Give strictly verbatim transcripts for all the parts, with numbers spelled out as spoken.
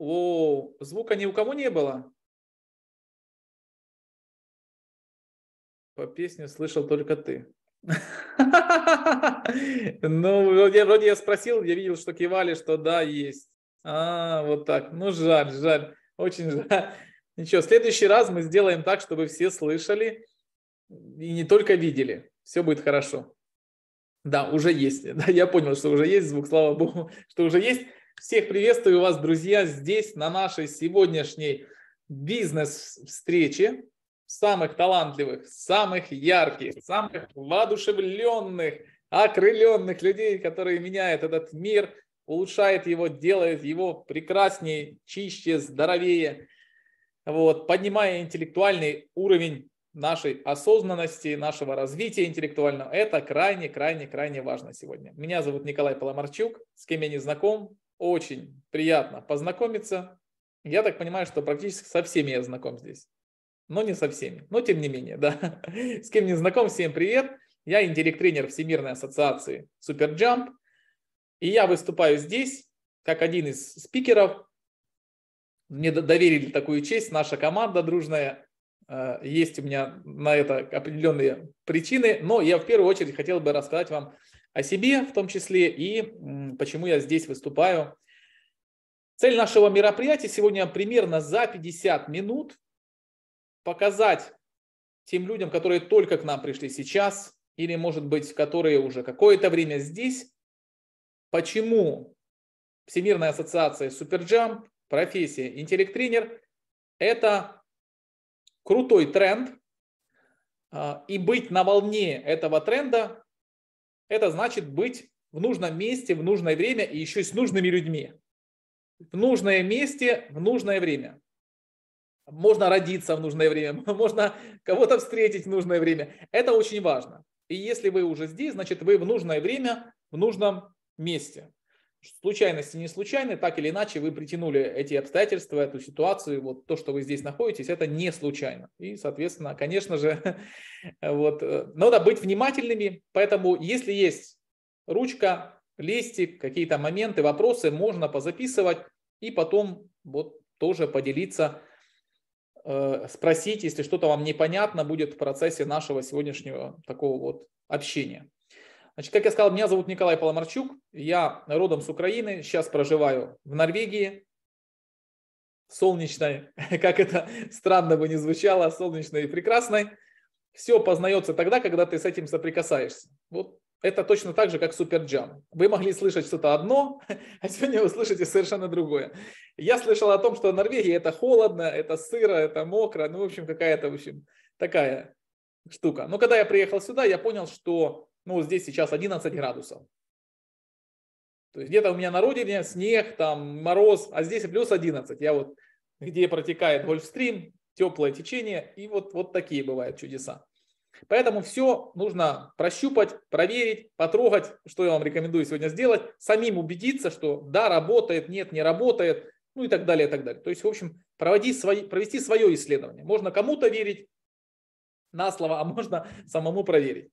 О, звука ни у кого не было? По песне слышал только ты. Ну, вроде, вроде я спросил, я видел, что кивали, что да, есть. А, вот так. Ну, жаль, жаль. Очень жаль. Ничего, в следующий раз мы сделаем так, чтобы все слышали и не только видели. Все будет хорошо. Да, уже есть. Да, я понял, что уже есть звук, слава богу, что уже есть. Всех приветствую вас, друзья, здесь на нашей сегодняшней бизнес-встрече. Самых талантливых, самых ярких, самых воодушевленных, окрыленных людей, которые меняют этот мир, улучшают его, делают его прекраснее, чище, здоровее, вот, поднимая интеллектуальный уровень нашей осознанности, нашего развития интеллектуального. Это крайне, крайне, крайне важно сегодня. Меня зовут Николай Паламарчук, с кем я не знаком. Очень приятно познакомиться. Я так понимаю, что практически со всеми я знаком здесь. Но не со всеми, но тем не менее, да. С кем не знаком, всем привет. Я интеллект-тренер Всемирной ассоциации SuperJump. И я выступаю здесь как один из спикеров. Мне доверили такую честь, наша команда дружная. Есть у меня на это определенные причины, но я в первую очередь хотел бы рассказать вам о себе в том числе и почему я здесь выступаю. Цель нашего мероприятия сегодня примерно за пятьдесят минут показать тем людям, которые только к нам пришли сейчас, или, может быть, которые уже какое-то время здесь, почему Всемирная ассоциация SuperJump, профессия интеллект-тренер – это крутой тренд, и быть на волне этого тренда – это значит быть в нужном месте, в нужное время и еще с нужными людьми. В нужное месте, в нужное время. Можно родиться в нужное время, можно кого-то встретить в нужное время. Это очень важно. И если вы уже здесь, значит вы в нужное время, в нужном месте. Случайности не случайны, так или иначе вы притянули эти обстоятельства, эту ситуацию, вот то, что вы здесь находитесь, это не случайно. И, соответственно, конечно же, вот, надо быть внимательными. Поэтому, если есть ручка, листик, какие-то моменты, вопросы, можно позаписывать и потом вот тоже поделиться, спросить, если что-то вам непонятно будет в процессе нашего сегодняшнего такого вот общения. Значит, как я сказал, меня зовут Николай Паламарчук, я родом с Украины, сейчас проживаю в Норвегии, солнечной, как это странно бы ни звучало, солнечной и прекрасной. Все познается тогда, когда ты с этим соприкасаешься. Вот это точно так же, как SuperJump. Вы могли слышать что-то одно, а сегодня вы слышите совершенно другое. Я слышал о том, что в Норвегии это холодно, это сыро, это мокро, ну, в общем, какая-то, в общем, такая штука. Но когда я приехал сюда, я понял, что, ну, здесь сейчас одиннадцать градусов. То есть где-то у меня на родине снег, там мороз, а здесь плюс одиннадцать. Я вот, где протекает Гольфстрим, теплое течение, и вот, вот такие бывают чудеса. Поэтому все нужно прощупать, проверить, потрогать, что я вам рекомендую сегодня сделать, самим убедиться, что да, работает, нет, не работает, ну и так далее, и так далее. То есть, в общем, проводить свои, провести свое исследование. Можно кому-то верить на слово, а можно самому проверить.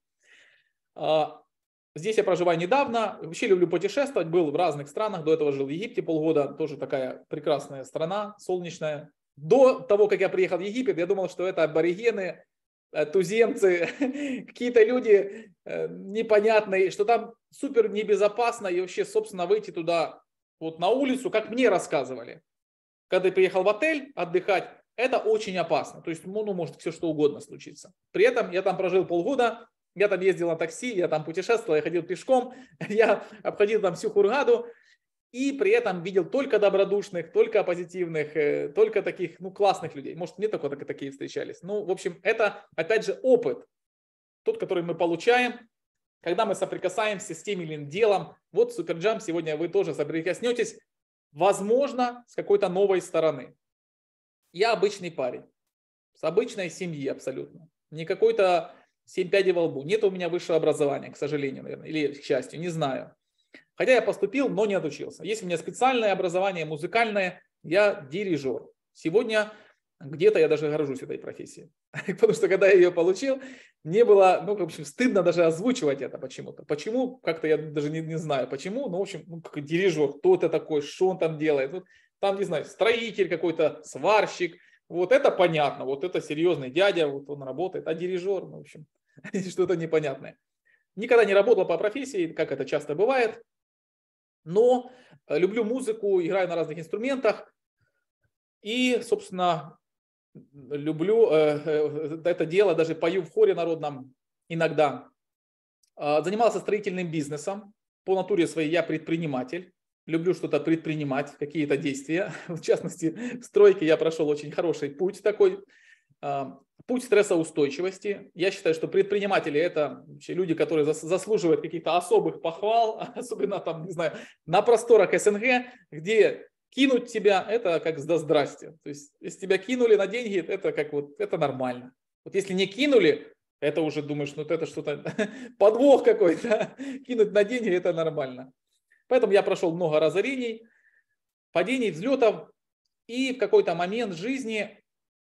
Здесь я проживаю недавно, вообще люблю путешествовать, был в разных странах, до этого жил в Египте полгода, тоже такая прекрасная страна, солнечная. До того, как я приехал в Египет, я думал, что это аборигены, туземцы, какие-то люди непонятные, что там супер небезопасно и вообще, собственно, выйти туда вот на улицу, как мне рассказывали. Когда я приехал в отель отдыхать, это очень опасно, то есть, ну, может все что угодно случиться. При этом я там прожил полгода, я там ездил на такси, я там путешествовал, я ходил пешком, я обходил там всю Хургаду. И при этом видел только добродушных, только позитивных, только таких, ну, классных людей. Может, мне только такие встречались. Ну, в общем, это, опять же, опыт. Тот, который мы получаем, когда мы соприкасаемся с тем или иным делом. Вот SuperJump, сегодня вы тоже соприкоснетесь, возможно, с какой-то новой стороны. Я обычный парень, с обычной семьи абсолютно. Не какой-то семь пядей во лбу. Нет у меня высшего образования, к сожалению, наверное, или к счастью, не знаю. Хотя я поступил, но не отучился. Есть у меня специальное образование, музыкальное, я дирижер. Сегодня где-то я даже горжусь этой профессией. Потому что когда я ее получил, мне было, ну, в общем, стыдно даже озвучивать это почему-то. Почему? Как-то я даже не, не знаю почему, но, в общем, ну, как дирижер, кто это такой, что он там делает. Вот там, не знаю, строитель какой-то, сварщик. Вот это понятно, вот это серьезный дядя, вот он работает, а дирижер, ну, в общем, что-то непонятное. Никогда не работал по профессии, как это часто бывает, но люблю музыку, играю на разных инструментах и, собственно, люблю э, это дело, даже пою в хоре народном иногда. Занимался строительным бизнесом, по натуре своей я предприниматель. Люблю что-то предпринимать, какие-то действия. В частности, в стройке я прошел очень хороший путь такой. Путь стрессоустойчивости. Я считаю, что предприниматели – это люди, которые заслуживают каких-то особых похвал, особенно там, не знаю, на просторах СНГ, где кинуть тебя – это как да здрасте. То есть, если тебя кинули на деньги, это как вот, это нормально. Вот если не кинули, это уже думаешь, ну это что-то, подвох какой-то, кинуть на деньги – это нормально. Поэтому я прошел много разорений, падений, взлетов, и в какой-то момент жизни,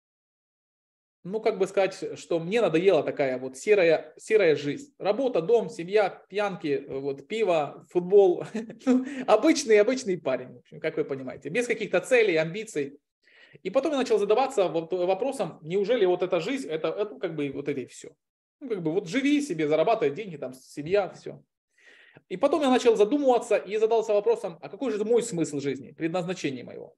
ну, как бы сказать, что мне надоела такая вот серая, серая жизнь. Работа, дом, семья, пьянки, вот, пиво, футбол. Обычный, обычный парень, в общем, как вы понимаете, без каких-то целей, амбиций. И потом я начал задаваться вопросом, неужели вот эта жизнь, это, это как бы вот это и все. Ну, как бы вот живи себе, зарабатывай деньги, там, семья, все. И потом я начал задумываться и задался вопросом, а какой же мой смысл жизни, предназначение моего?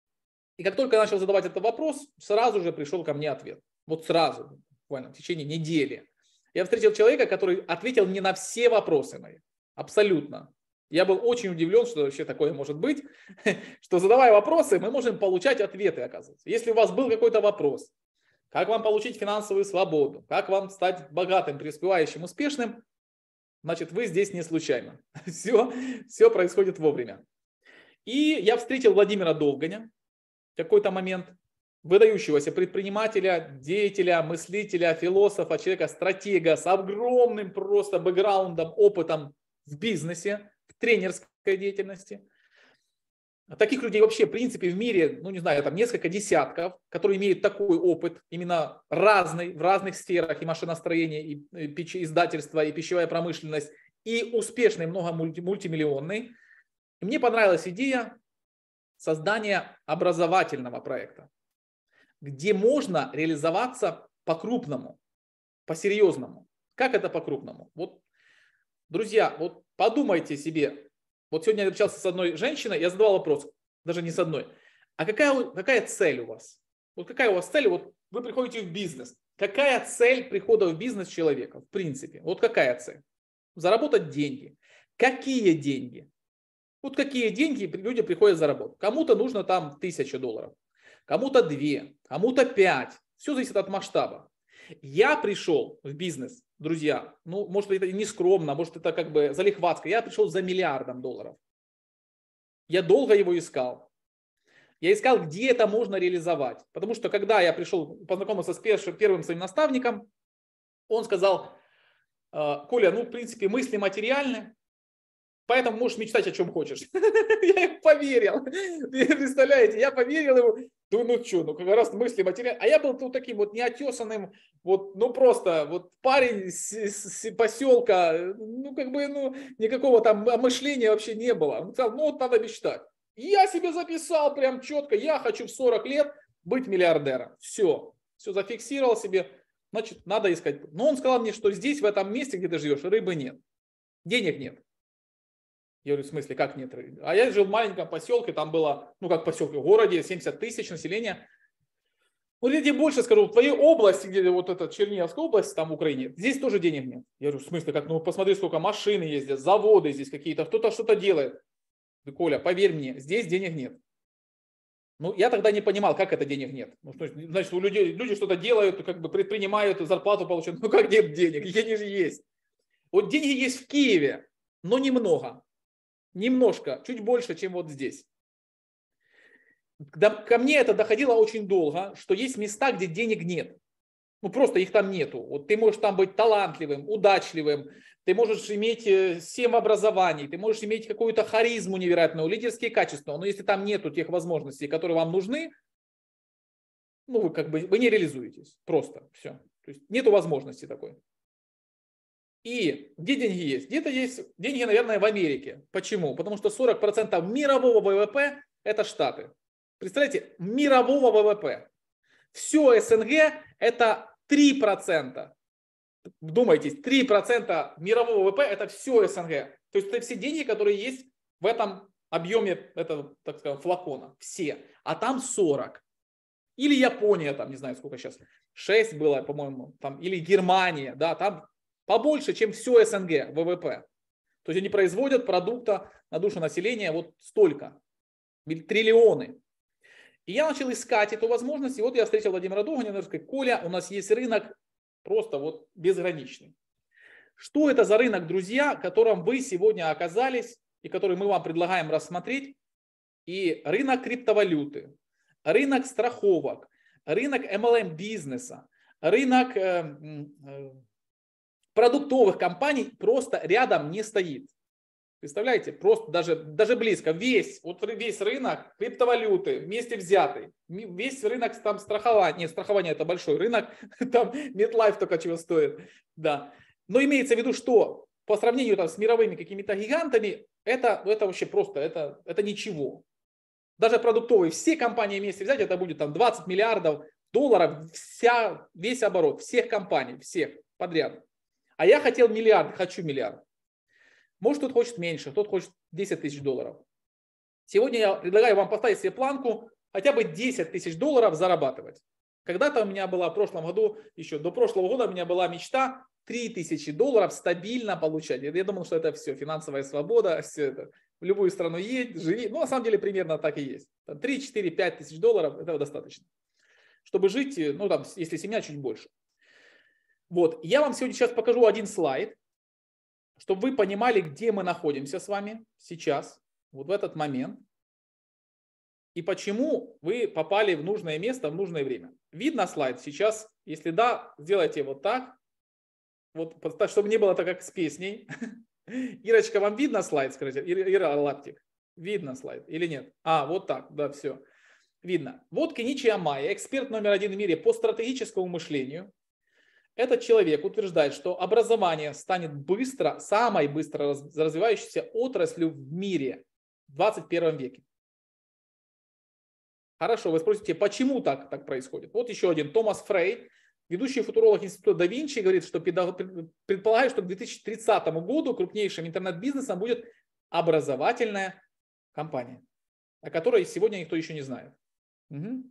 И как только я начал задавать этот вопрос, сразу же пришел ко мне ответ. Вот сразу, буквально в течение недели. Я встретил человека, который ответил мне на все вопросы мои. Абсолютно. Я был очень удивлен, что вообще такое может быть, что задавая вопросы, мы можем получать ответы, оказывается. Если у вас был какой-то вопрос, как вам получить финансовую свободу, как вам стать богатым, преуспевающим, успешным, значит, вы здесь не случайно. Все, все происходит вовремя. И я встретил Владимира Долганя в какой-то момент, выдающегося предпринимателя, деятеля, мыслителя, философа, человека, стратега с огромным просто бэкграундом, опытом в бизнесе, в тренерской деятельности. Таких людей вообще, в принципе, в мире, ну не знаю, там несколько десятков, которые имеют такой опыт, именно разный, в разных сферах, и машиностроение, и издательство, и пищевая промышленность, и успешный, много мульти, мультимиллионный. И мне понравилась идея создания образовательного проекта, где можно реализоваться по-крупному, по-серьезному. Как это по-крупному? Вот, друзья, вот подумайте себе. Вот сегодня я общался с одной женщиной, я задавал вопрос, даже не с одной. А какая, какая цель у вас? Вот какая у вас цель? Вот вы приходите в бизнес. Какая цель прихода в бизнес человека? В принципе, вот какая цель? Заработать деньги. Какие деньги? Вот какие деньги люди приходят заработать? Кому-то нужно там тысяча долларов, кому-то две, кому-то пять. Все зависит от масштаба. Я пришел в бизнес, друзья, ну, может, это не скромно, может, это как бы залихватска. Я пришел за миллиардом долларов. Я долго его искал. Я искал, где это можно реализовать. Потому что, когда я пришел, познакомился с первым своим наставником, он сказал: Коля, ну, в принципе, мысли материальны, поэтому можешь мечтать о чем хочешь. Я ему поверил. Представляете, я поверил ему. Думаю, ну что, ну как раз мысли материальные. А я был тут таким вот неотесанным, вот, ну просто вот парень с, с поселка, ну как бы, ну никакого там мышления вообще не было. Он сказал, ну вот надо мечтать. И я себе записал прям четко, я хочу в сорок лет быть миллиардером. Все, все зафиксировал себе, значит, надо искать. Но он сказал мне, что здесь, в этом месте, где ты живешь, рыбы нет, денег нет. Я говорю, в смысле, как нет рыбы? А я жил в маленьком поселке, там было, ну как поселке, в городе семьдесят тысяч населения. Ну, я тебе больше скажу, в твоей области, где вот эта Черниговская область, там в Украине, здесь тоже денег нет. Я говорю, в смысле, как, ну посмотри, сколько машин ездят, заводы здесь какие-то, кто-то что-то делает. Да, Коля, поверь мне, здесь денег нет. Ну, я тогда не понимал, как это денег нет. Ну, значит, у людей, люди что-то делают, как бы предпринимают, зарплату получают. Ну, как нет денег? Деньги же есть. Вот деньги есть в Киеве, но немного. Немножко, чуть больше, чем вот здесь. Ко мне это доходило очень долго, что есть места, где денег нет. Ну просто их там нету. Вот ты можешь там быть талантливым, удачливым, ты можешь иметь семь образований, ты можешь иметь какую-то харизму невероятную, лидерские качества, но если там нету тех возможностей, которые вам нужны, ну вы как бы вы не реализуетесь. Просто все. То есть нету возможности такой. И где деньги есть? Где-то есть деньги, наверное, в Америке. Почему? Потому что сорок процентов мирового ВВП это Штаты. представляете, мирового ВВП. Все СНГ это три процента. Вдумайтесь, три процента мирового ВВП это все СНГ. То есть это все деньги, которые есть в этом объеме этого, так скажем, флакона. Все. А там сорок. Или Япония, там не знаю сколько сейчас, шесть было, по-моему, там, или Германия, да, там побольше, чем все СНГ ВВП. То есть они производят продукта на душу населения вот столько, триллионы. И я начал искать эту возможность, и вот я встретил Владимира Догонина, и сказал: Коля, у нас есть рынок просто вот безграничный. Что это за рынок, друзья, в котором вы сегодня оказались, и который мы вам предлагаем рассмотреть? И рынок криптовалюты, рынок страховок, рынок эм эл эм-бизнеса, рынок э, э, продуктовых компаний просто рядом не стоит. Представляете, просто даже, даже близко. Весь, вот весь рынок криптовалюты вместе взятый, весь рынок там страхования, нет, страхование это большой рынок, там MetLife только чего стоит, да. Но имеется в виду, что по сравнению там с мировыми какими-то гигантами, это, это вообще просто, это, это ничего. Даже продуктовые, все компании вместе взять, это будет там двадцать миллиардов долларов, вся, весь оборот, всех компаний, всех подряд. А я хотел миллиард, хочу миллиард. Может, кто-то хочет меньше, кто-то хочет десять тысяч долларов. Сегодня я предлагаю вам поставить себе планку хотя бы десять тысяч долларов зарабатывать. Когда-то у меня была в прошлом году, еще до прошлого года у меня была мечта три тысячи долларов стабильно получать. Я думал, что это все, финансовая свобода, все это. В любую страну едь, живи. Ну, на самом деле, примерно так и есть. три, четыре, пять тысяч долларов, этого достаточно. Чтобы жить, ну, там, если семья, чуть больше. Вот, я вам сегодня сейчас покажу один слайд, чтобы вы понимали, где мы находимся с вами сейчас, вот в этот момент, и почему вы попали в нужное место в нужное время. Видно слайд сейчас? Если да, сделайте вот так, вот, чтобы не было так, как с песней. Ирочка, вам видно слайд? Скажите, Ира Лаптик, видно слайд или нет? А, вот так, да, все. Видно. Вот Кеничи Амая, эксперт номер один в мире по стратегическому мышлению. Этот человек утверждает, что образование станет быстро, самой быстро развивающейся отраслью в мире в двадцать первом веке. Хорошо, вы спросите, почему так, так происходит? Вот еще один, Томас Фрей, ведущий футуролог Института да Винчи, говорит, что предполагает, что к две тысячи тридцатому году крупнейшим интернет-бизнесом будет образовательная компания, о которой сегодня никто еще не знает. Угу.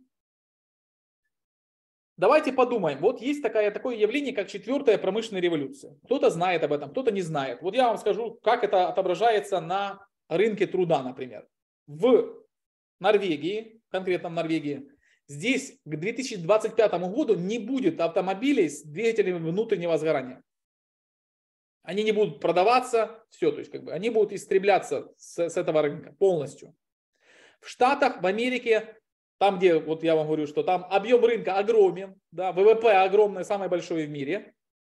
Давайте подумаем. Вот есть такая, такое явление, как четвертая промышленная революция. Кто-то знает об этом, кто-то не знает. Вот я вам скажу, как это отображается на рынке труда, например. В Норвегии, конкретно в Норвегии, здесь к две тысячи двадцать пятому году не будет автомобилей с двигателями внутреннего сгорания. Они не будут продаваться, все, то есть как бы они будут истребляться с, с этого рынка полностью. В Штатах, в Америке, там, где, вот я вам говорю, что там объем рынка огромен, да, ВВП огромное, самое большое в мире.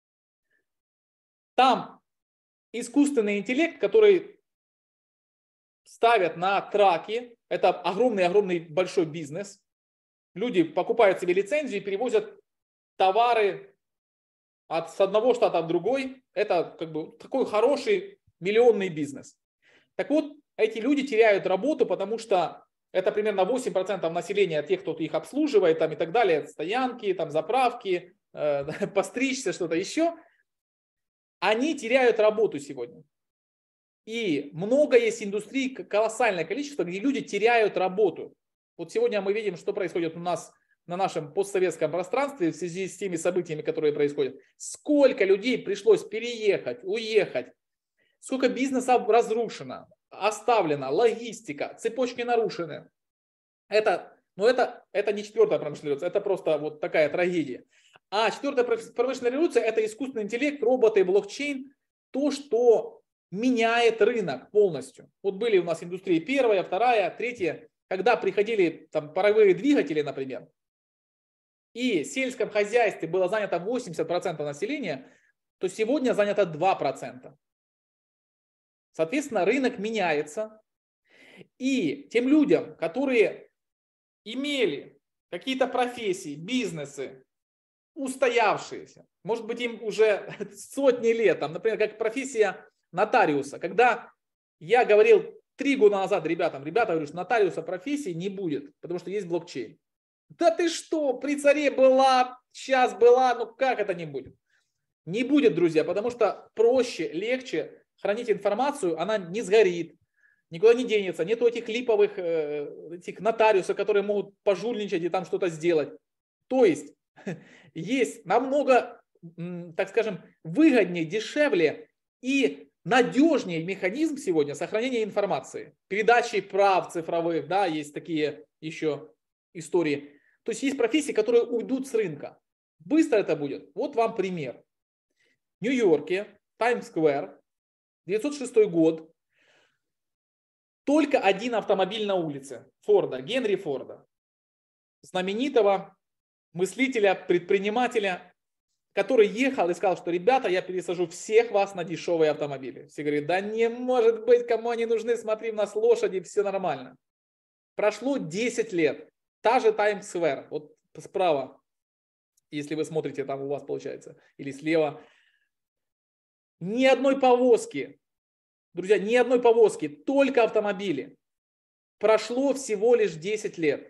Там искусственный интеллект, который ставят на траки, это огромный-огромный большой бизнес. Люди покупают себе лицензию и перевозят товары от, с одного штата в другой. Это как бы такой хороший миллионный бизнес. Так вот, эти люди теряют работу, потому что это примерно восемь процентов населения, тех, кто их обслуживает там, и так далее, стоянки, там, заправки, э, постричься, что-то еще. Они теряют работу сегодня. И много есть индустрий, колоссальное количество, где люди теряют работу. Вот сегодня мы видим, что происходит у нас на нашем постсоветском пространстве в связи с теми событиями, которые происходят. Сколько людей пришлось переехать, уехать, сколько бизнесов разрушено, оставлена, логистика, цепочки нарушены. Это, ну это, это не четвертая промышленная революция, это просто вот такая трагедия. А четвертая промышленная революция – это искусственный интеллект, роботы, блокчейн, то, что меняет рынок полностью. Вот были у нас индустрии первая, вторая, третья, когда приходили там паровые двигатели, например, и в сельском хозяйстве было занято восемьдесят процентов населения, то сегодня занято два процента. Соответственно, рынок меняется, и тем людям, которые имели какие-то профессии, бизнесы, устоявшиеся, может быть, им уже сотни лет, там, например, как профессия нотариуса. Когда я говорил три года назад ребятам, ребята говорят, что нотариуса профессии не будет, потому что есть блокчейн. Да ты что, при царе была, сейчас была, ну как это не будет? Не будет, друзья, потому что проще, легче хранить информацию, она не сгорит, никуда не денется, нету этих липовых этих нотариусов, которые могут пожульничать и там что-то сделать. То есть есть намного, так скажем, выгоднее, дешевле и надежнее механизм сегодня сохранения информации, передачи прав цифровых, да, есть такие еще истории. То есть есть профессии, которые уйдут с рынка. Быстро это будет. Вот вам пример. В Нью-Йорке, Таймс-сквер, девятьсот шестой год, только один автомобиль на улице Форда, Генри Форда, знаменитого мыслителя, предпринимателя, который ехал и сказал, что ребята, я пересажу всех вас на дешевые автомобили. Все говорят, да не может быть, кому они нужны, смотри, у нас лошади, все нормально. Прошло десять лет, та же Таймс-сквер, вот справа, если вы смотрите, там у вас получается, или слева, ни одной повозки, друзья, ни одной повозки, только автомобили. Прошло всего лишь десять лет.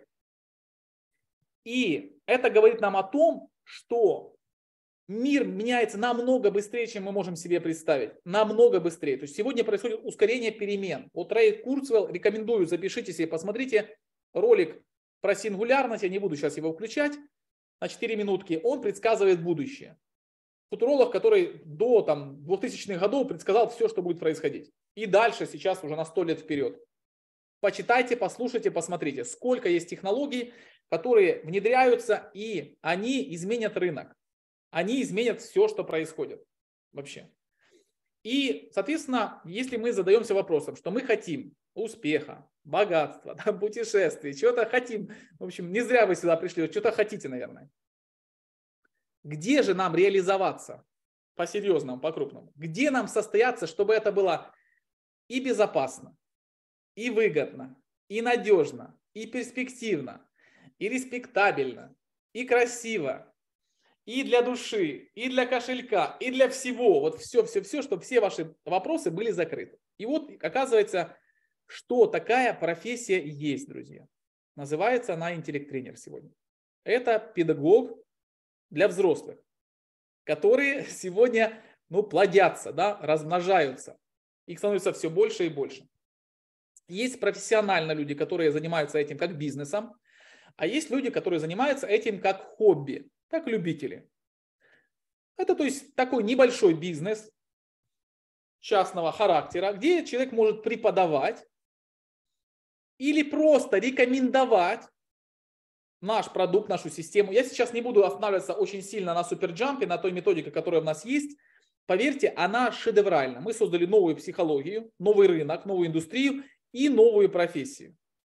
И это говорит нам о том, что мир меняется намного быстрее, чем мы можем себе представить. Намного быстрее. То есть сегодня происходит ускорение перемен. Вот Рэй Курцвелл, рекомендую, запишите себе, посмотрите ролик про сингулярность. Я не буду сейчас его включать. На четыре минутки. Он предсказывает будущее. Футуролог, который до там, двухтысячных годов предсказал все, что будет происходить. И дальше, сейчас уже на сто лет вперед. Почитайте, послушайте, посмотрите, сколько есть технологий, которые внедряются, и они изменят рынок. Они изменят все, что происходит вообще. И, соответственно, если мы задаемся вопросом, что мы хотим успеха, богатства, да, путешествий, чего-то хотим, в общем, не зря вы сюда пришли, вот что-то хотите, наверное. Где же нам реализоваться по-серьезному, по-крупному? Где нам состояться, чтобы это было и безопасно, и выгодно, и надежно, и перспективно, и респектабельно, и красиво, и для души, и для кошелька, и для всего. Вот все-все-все, чтобы все ваши вопросы были закрыты. И вот оказывается, что такая профессия есть, друзья. Называется она интеллект-тренер сегодня. Это педагог для взрослых, которые сегодня ну, плодятся, да, размножаются. Их становится все больше и больше. Есть профессиональные люди, которые занимаются этим как бизнесом, а есть люди, которые занимаются этим как хобби, как любители. Это то есть такой небольшой бизнес частного характера, где человек может преподавать или просто рекомендовать наш продукт, нашу систему. Я сейчас не буду останавливаться очень сильно на суперджампе, на той методике, которая у нас есть. Поверьте, она шедевральна. Мы создали новую психологию, новый рынок, новую индустрию и новую профессию.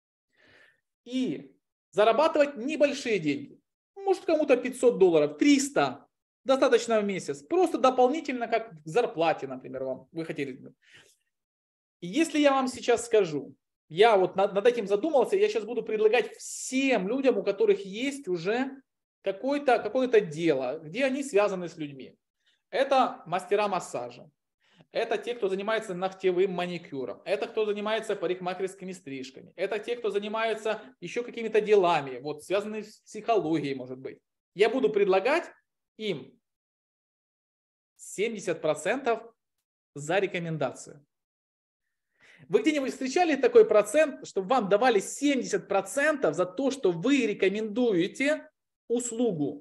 И зарабатывать небольшие деньги. Может, кому-то пятьсот долларов, триста. Достаточно в месяц. Просто дополнительно, как к зарплате, например, вам вы хотели. И если я вам сейчас скажу, я вот над, над этим задумался, я сейчас буду предлагать всем людям, у которых есть уже какое-то какое-то дело, где они связаны с людьми. Это мастера массажа, это те, кто занимается ногтевым маникюром, это кто занимается парикмахерскими стрижками, это те, кто занимается еще какими-то делами, вот связанными с психологией, может быть. Я буду предлагать им семьдесят процентов за рекомендацию. Вы где-нибудь встречали такой процент, чтобы вам давали семьдесят процентов за то, что вы рекомендуете услугу?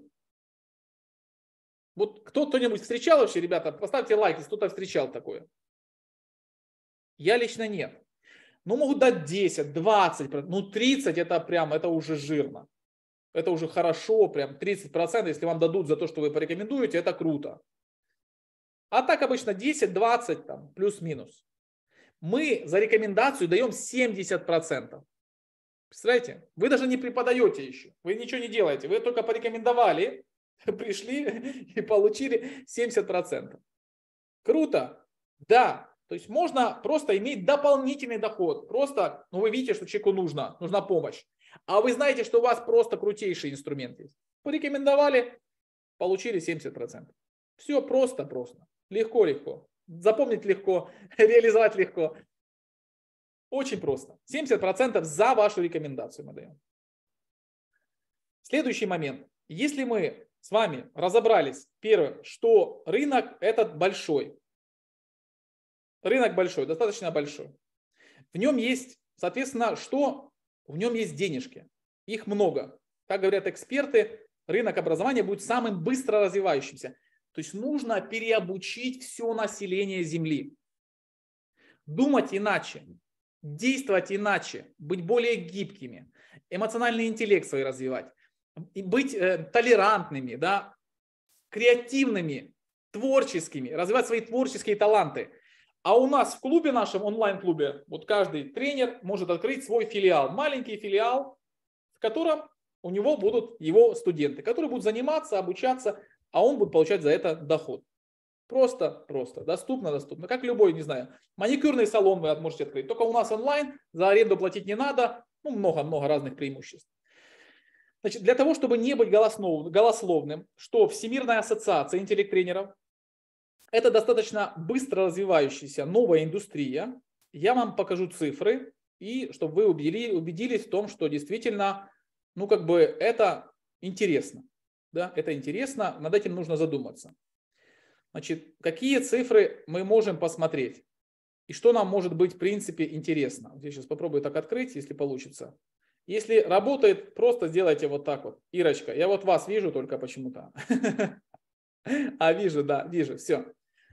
Вот кто, кто-нибудь встречал вообще, ребята? Поставьте лайк, если кто-то встречал такое. Я лично нет. Ну, могут дать десять, двадцать, ну тридцать это прям, это уже жирно. Это уже хорошо, прям тридцать процентов, если вам дадут за то, что вы порекомендуете, это круто. А так обычно десять, двадцать, там, плюс-минус. Мы за рекомендацию даем семьдесят процентов. Представляете? Вы даже не преподаете еще. Вы ничего не делаете. Вы только порекомендовали, пришли и получили семьдесят процентов. Круто? Да. То есть можно просто иметь дополнительный доход. Просто, ну вы видите, что человеку нужно, нужна помощь. А вы знаете, что у вас просто крутейший инструмент есть. Порекомендовали, получили семьдесят процентов. Все просто-просто. Легко-легко. Запомнить легко, реализовать легко. Очень просто. семьдесят процентов за вашу рекомендацию мы даем. Следующий момент. Если мы с вами разобрались, первое, что рынок этот большой. Рынок большой, достаточно большой. В нем есть, соответственно, что? В нем есть денежки. Их много. Как говорят эксперты, рынок образования будет самым быстро развивающимся. То есть нужно переобучить все население Земли. Думать иначе, действовать иначе, быть более гибкими, эмоциональный интеллект свой развивать, быть э, толерантными, да, креативными, творческими, развивать свои творческие таланты. А у нас в клубе нашем, онлайн-клубе, вот каждый тренер может открыть свой филиал, маленький филиал, в котором у него будут его студенты, которые будут заниматься, обучаться, а он будет получать за это доход. Просто, просто, доступно, доступно. Как любой, не знаю, маникюрный салон вы можете открыть. Только у нас онлайн, за аренду платить не надо, ну, много-много разных преимуществ. Значит, для того, чтобы не быть голословным, что Всемирная ассоциация интеллект-тренеров, это достаточно быстро развивающаяся новая индустрия. Я вам покажу цифры, и чтобы вы убедили, убедились в том, что действительно, ну, как бы это интересно. Да, это интересно, над этим нужно задуматься. Значит, какие цифры мы можем посмотреть? И что нам может быть в принципе интересно? Я сейчас попробую так открыть, если получится. Если работает, просто сделайте вот так вот. Ирочка, я вот вас вижу только почему-то. А, вижу, да, вижу, все.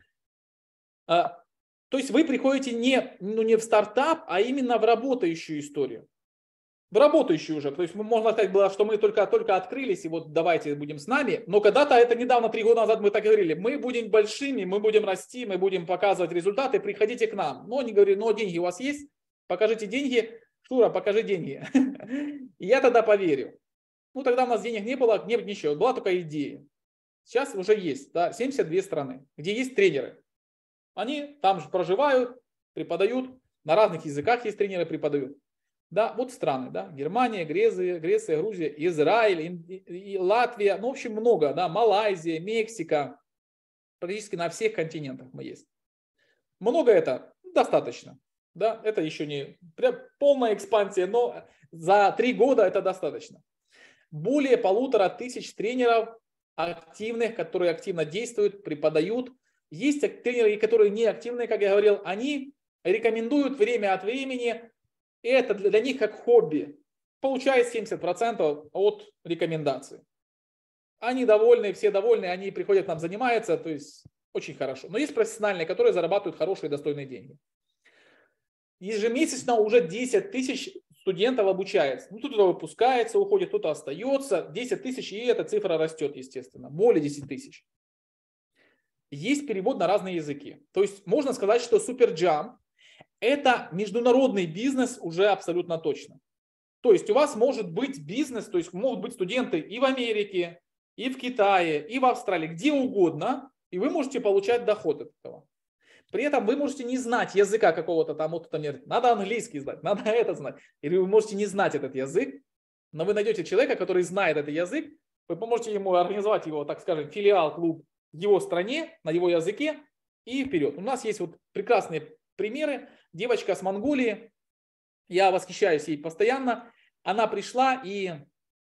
То есть вы приходите не, ну, не в стартап, а именно в работающую историю. В работающую уже. То есть можно сказать было, что мы только, только открылись, и вот давайте будем с нами. Но когда-то, это недавно, три года назад мы так говорили, мы будем большими, мы будем расти, мы будем показывать результаты, приходите к нам. Но они говорили, но деньги у вас есть? Покажите деньги. Шура, покажи деньги. И я тогда поверю. Ну, тогда у нас денег не было, не было ничего, была только идея. Сейчас уже есть, да, семьдесят две страны, где есть тренеры. Они там же проживают, преподают, на разных языках есть тренеры, преподают. Да, вот страны, да, Германия, Греция, Греция, Грузия, Израиль, и Латвия, ну, в общем, много, да, Малайзия, Мексика, практически на всех континентах мы есть. Много это? Достаточно. Да, это еще не прям полная экспансия, но за три года это достаточно. Более полутора тысяч тренеров активных, которые активно действуют, преподают. Есть тренеры, которые не активные, как я говорил, они рекомендуют время от времени. И это для них как хобби. Получает семьдесят процентов от рекомендаций. Они довольны, все довольны, они приходят к нам, занимаются, то есть очень хорошо. Но есть профессиональные, которые зарабатывают хорошие достойные деньги. Ежемесячно уже десять тысяч студентов обучается. Ну, кто-то выпускается, уходит, кто-то остается. десять тысяч, и эта цифра растет, естественно. Более десяти тысяч. Есть перевод на разные языки. То есть можно сказать, что SuperJump это международный бизнес уже абсолютно точно. То есть у вас может быть бизнес, то есть могут быть студенты и в Америке, и в Китае, и в Австралии, где угодно, и вы можете получать доход от этого. При этом вы можете не знать языка какого-то там, вот, там надо английский знать, надо это знать. Или вы можете не знать этот язык, но вы найдете человека, который знает этот язык, вы поможете ему организовать его, так скажем, филиал-клуб в его стране, на его языке и вперед. У нас есть вот прекрасные примеры. Девочка с Монголии, я восхищаюсь ей постоянно, она пришла и,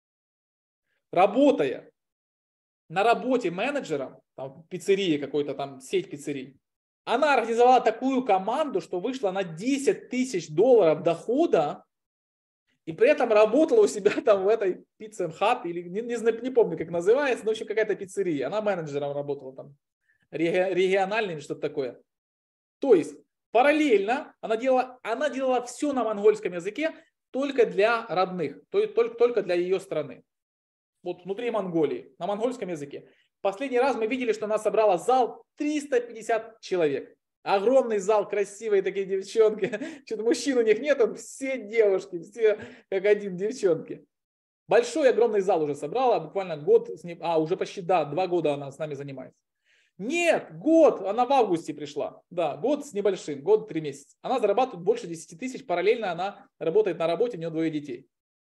работая на работе менеджером, там, пиццерии какой-то там, сеть пиццерий, она организовала такую команду, что вышла на десять тысяч долларов дохода, и при этом работала у себя там в этой Pizza Hut, или не, не, не помню, как называется, но в общем какая-то пиццерия. Она менеджером работала там, региональный или что-то такое. То есть параллельно она делала, она делала все на монгольском языке только для родных, то есть только, только для ее страны. Вот внутри Монголии, на монгольском языке. Последний раз мы видели, что она собрала зал триста пятьдесят человек. Огромный зал, красивые такие девчонки. Что-то мужчин у них нет, все девушки, все как один девчонки. Большой огромный зал уже собрала, буквально год, с ним, а уже почти, да, два года она с нами занимается. Нет, год, она в августе пришла, да, год с небольшим, год три месяца. Она зарабатывает больше десяти тысяч, параллельно она работает на работе, у нее двое детей.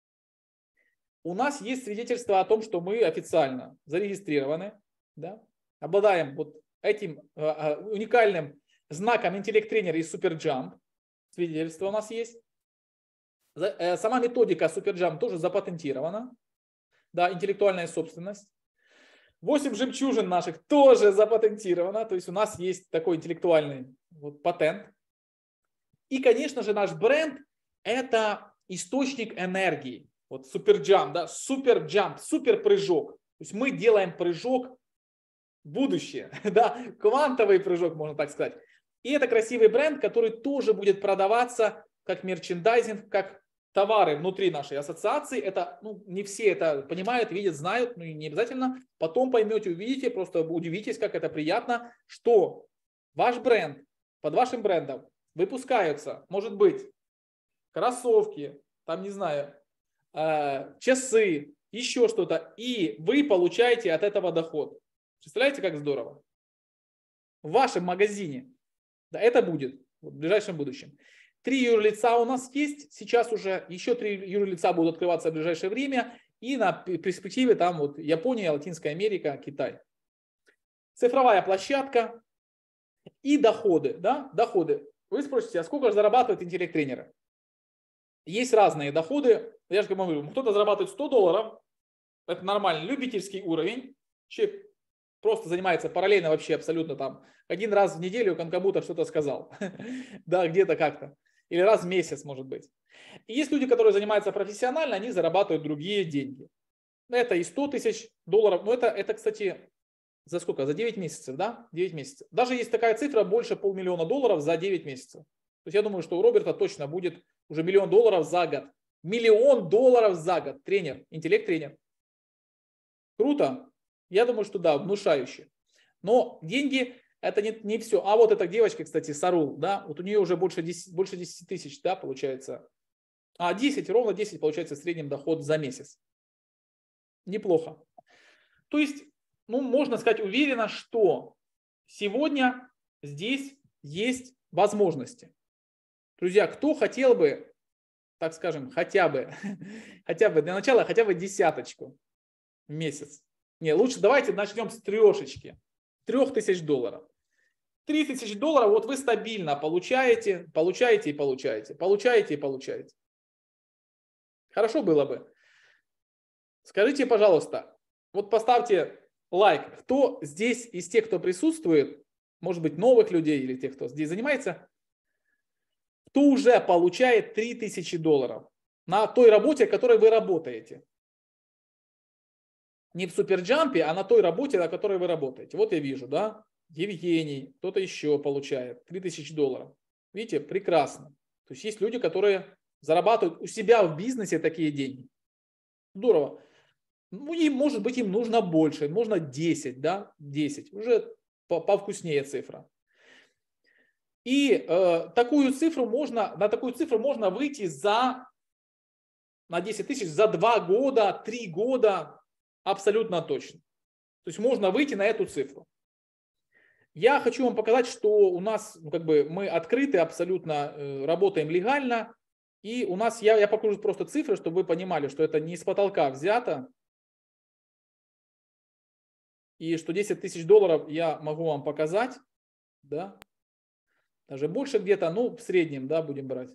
У нас есть свидетельство о том, что мы официально зарегистрированы, да, обладаем вот этим э, уникальным знаком интеллект-тренера из SuperJump. Свидетельство у нас есть. Сама методика SuperJump тоже запатентирована. Да, интеллектуальная собственность. восемь жемчужин наших тоже запатентировано. То есть у нас есть такой интеллектуальный вот патент. И, конечно же, наш бренд – это источник энергии. Вот SuperJump, да, SuperJump, супер прыжок. То есть мы делаем прыжок в будущее, да, квантовый прыжок, можно так сказать. И это красивый бренд, который тоже будет продаваться как мерчендайзинг, как товары внутри нашей ассоциации. Это, ну, не все это понимают, видят, знают, ну и не обязательно. Потом поймете, увидите, просто удивитесь, как это приятно, что ваш бренд, под вашим брендом выпускаются, может быть, кроссовки, там, не знаю, э, часы, еще что-то, и вы получаете от этого доход. Представляете, как здорово? В вашем магазине. Да, это будет в ближайшем будущем. Три юрлица у нас есть, сейчас уже еще три юрлица будут открываться в ближайшее время, и на перспективе там вот Япония, Латинская Америка, Китай. Цифровая площадка и доходы, да, доходы. Вы спросите, а сколько же зарабатывают интеллект-тренеры? Есть разные доходы. Я же говорю, кто-то зарабатывает сто долларов, это нормальный любительский уровень. Человек просто занимается параллельно вообще абсолютно там. Один раз в неделю он кому-то что-то сказал. Да, где-то как-то. Или раз в месяц, может быть. И есть люди, которые занимаются профессионально, они зарабатывают другие деньги. Это и сто тысяч долларов. Но это, это, кстати, за сколько? За девять месяцев, да? девять месяцев. Даже есть такая цифра, больше полмиллиона долларов за девять месяцев. То есть я думаю, что у Роберта точно будет уже миллион долларов за год. Миллион долларов за год. Тренер, интеллект-тренер. Круто? Я думаю, что да, внушающе. Но деньги это не, не все. А вот эта девочка, кстати, Сарул, да, вот у нее уже больше десяти, больше десяти тысяч, да, получается. А десять, ровно десять получается в среднем доход за месяц. Неплохо. То есть, ну, можно сказать уверенно, что сегодня здесь есть возможности. Друзья, кто хотел бы, так скажем, хотя бы, хотя бы для начала, хотя бы десяточку в месяц. Не, лучше давайте начнем с трешечки. Трех тысяч долларов. Три тысячи долларов вот вы стабильно получаете, получаете и получаете, получаете и получаете. Хорошо было бы. Скажите, пожалуйста, вот поставьте лайк, кто здесь из тех, кто присутствует, может быть, новых людей или тех, кто здесь занимается, кто уже получает три тысячи долларов на той работе, которой вы работаете. Не в SuperJump, а на той работе, на которой вы работаете. Вот я вижу, да, Евгений, кто-то еще получает три тысячи долларов. Видите, прекрасно. То есть есть люди, которые зарабатывают у себя в бизнесе такие деньги. Здорово. Ну, им, может быть, им нужно больше, можно десять, да, десять. Уже повкуснее цифра. И э, такую цифру можно, на такую цифру можно выйти за, на десять тысяч за два года, три года, абсолютно точно. То есть можно выйти на эту цифру. Я хочу вам показать, что у нас, ну, как бы мы открыты, абсолютно э, работаем легально. И у нас, я, я покажу просто цифры, чтобы вы понимали, что это не с потолка взято. И что десять тысяч долларов я могу вам показать. Да? Даже больше где-то, ну в среднем, да, будем брать.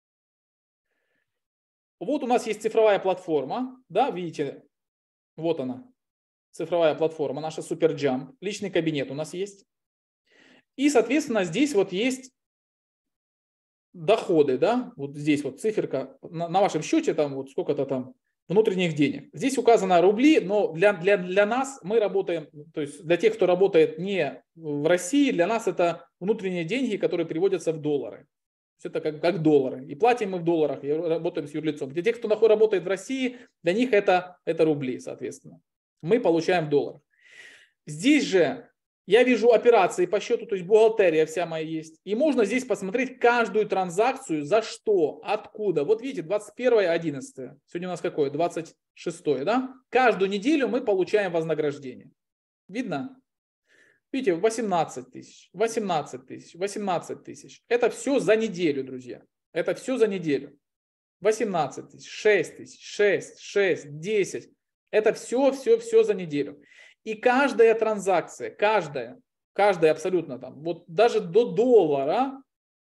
Вот у нас есть цифровая платформа. Да, видите, вот она. Цифровая платформа, наша SuperJump. Личный кабинет у нас есть. И, соответственно, здесь вот есть доходы, да, вот здесь вот циферка на, на вашем счете, там вот сколько-то там внутренних денег. Здесь указано рубли, но для, для, для нас мы работаем, то есть для тех, кто работает не в России, для нас это внутренние деньги, которые переводятся в доллары. То есть это как, как доллары. И платим мы в долларах, и работаем с юрлицом. Для тех, кто работает в России, для них это, это рубли, соответственно. Мы получаем в долларах. Здесь же я вижу операции по счету, то есть бухгалтерия вся моя есть. И можно здесь посмотреть каждую транзакцию, за что, откуда. Вот видите, двадцать первое одиннадцатое. Сегодня у нас какое? двадцать шестое, да? Каждую неделю мы получаем вознаграждение. Видно? Видите, восемнадцать тысяч, восемнадцать тысяч, восемнадцать тысяч. Это все за неделю, друзья. Это все за неделю. восемнадцать тысяч, шесть тысяч, шесть, шесть, десять. Это все, все, все за неделю. И каждая транзакция, каждая, каждая абсолютно там, вот даже до доллара,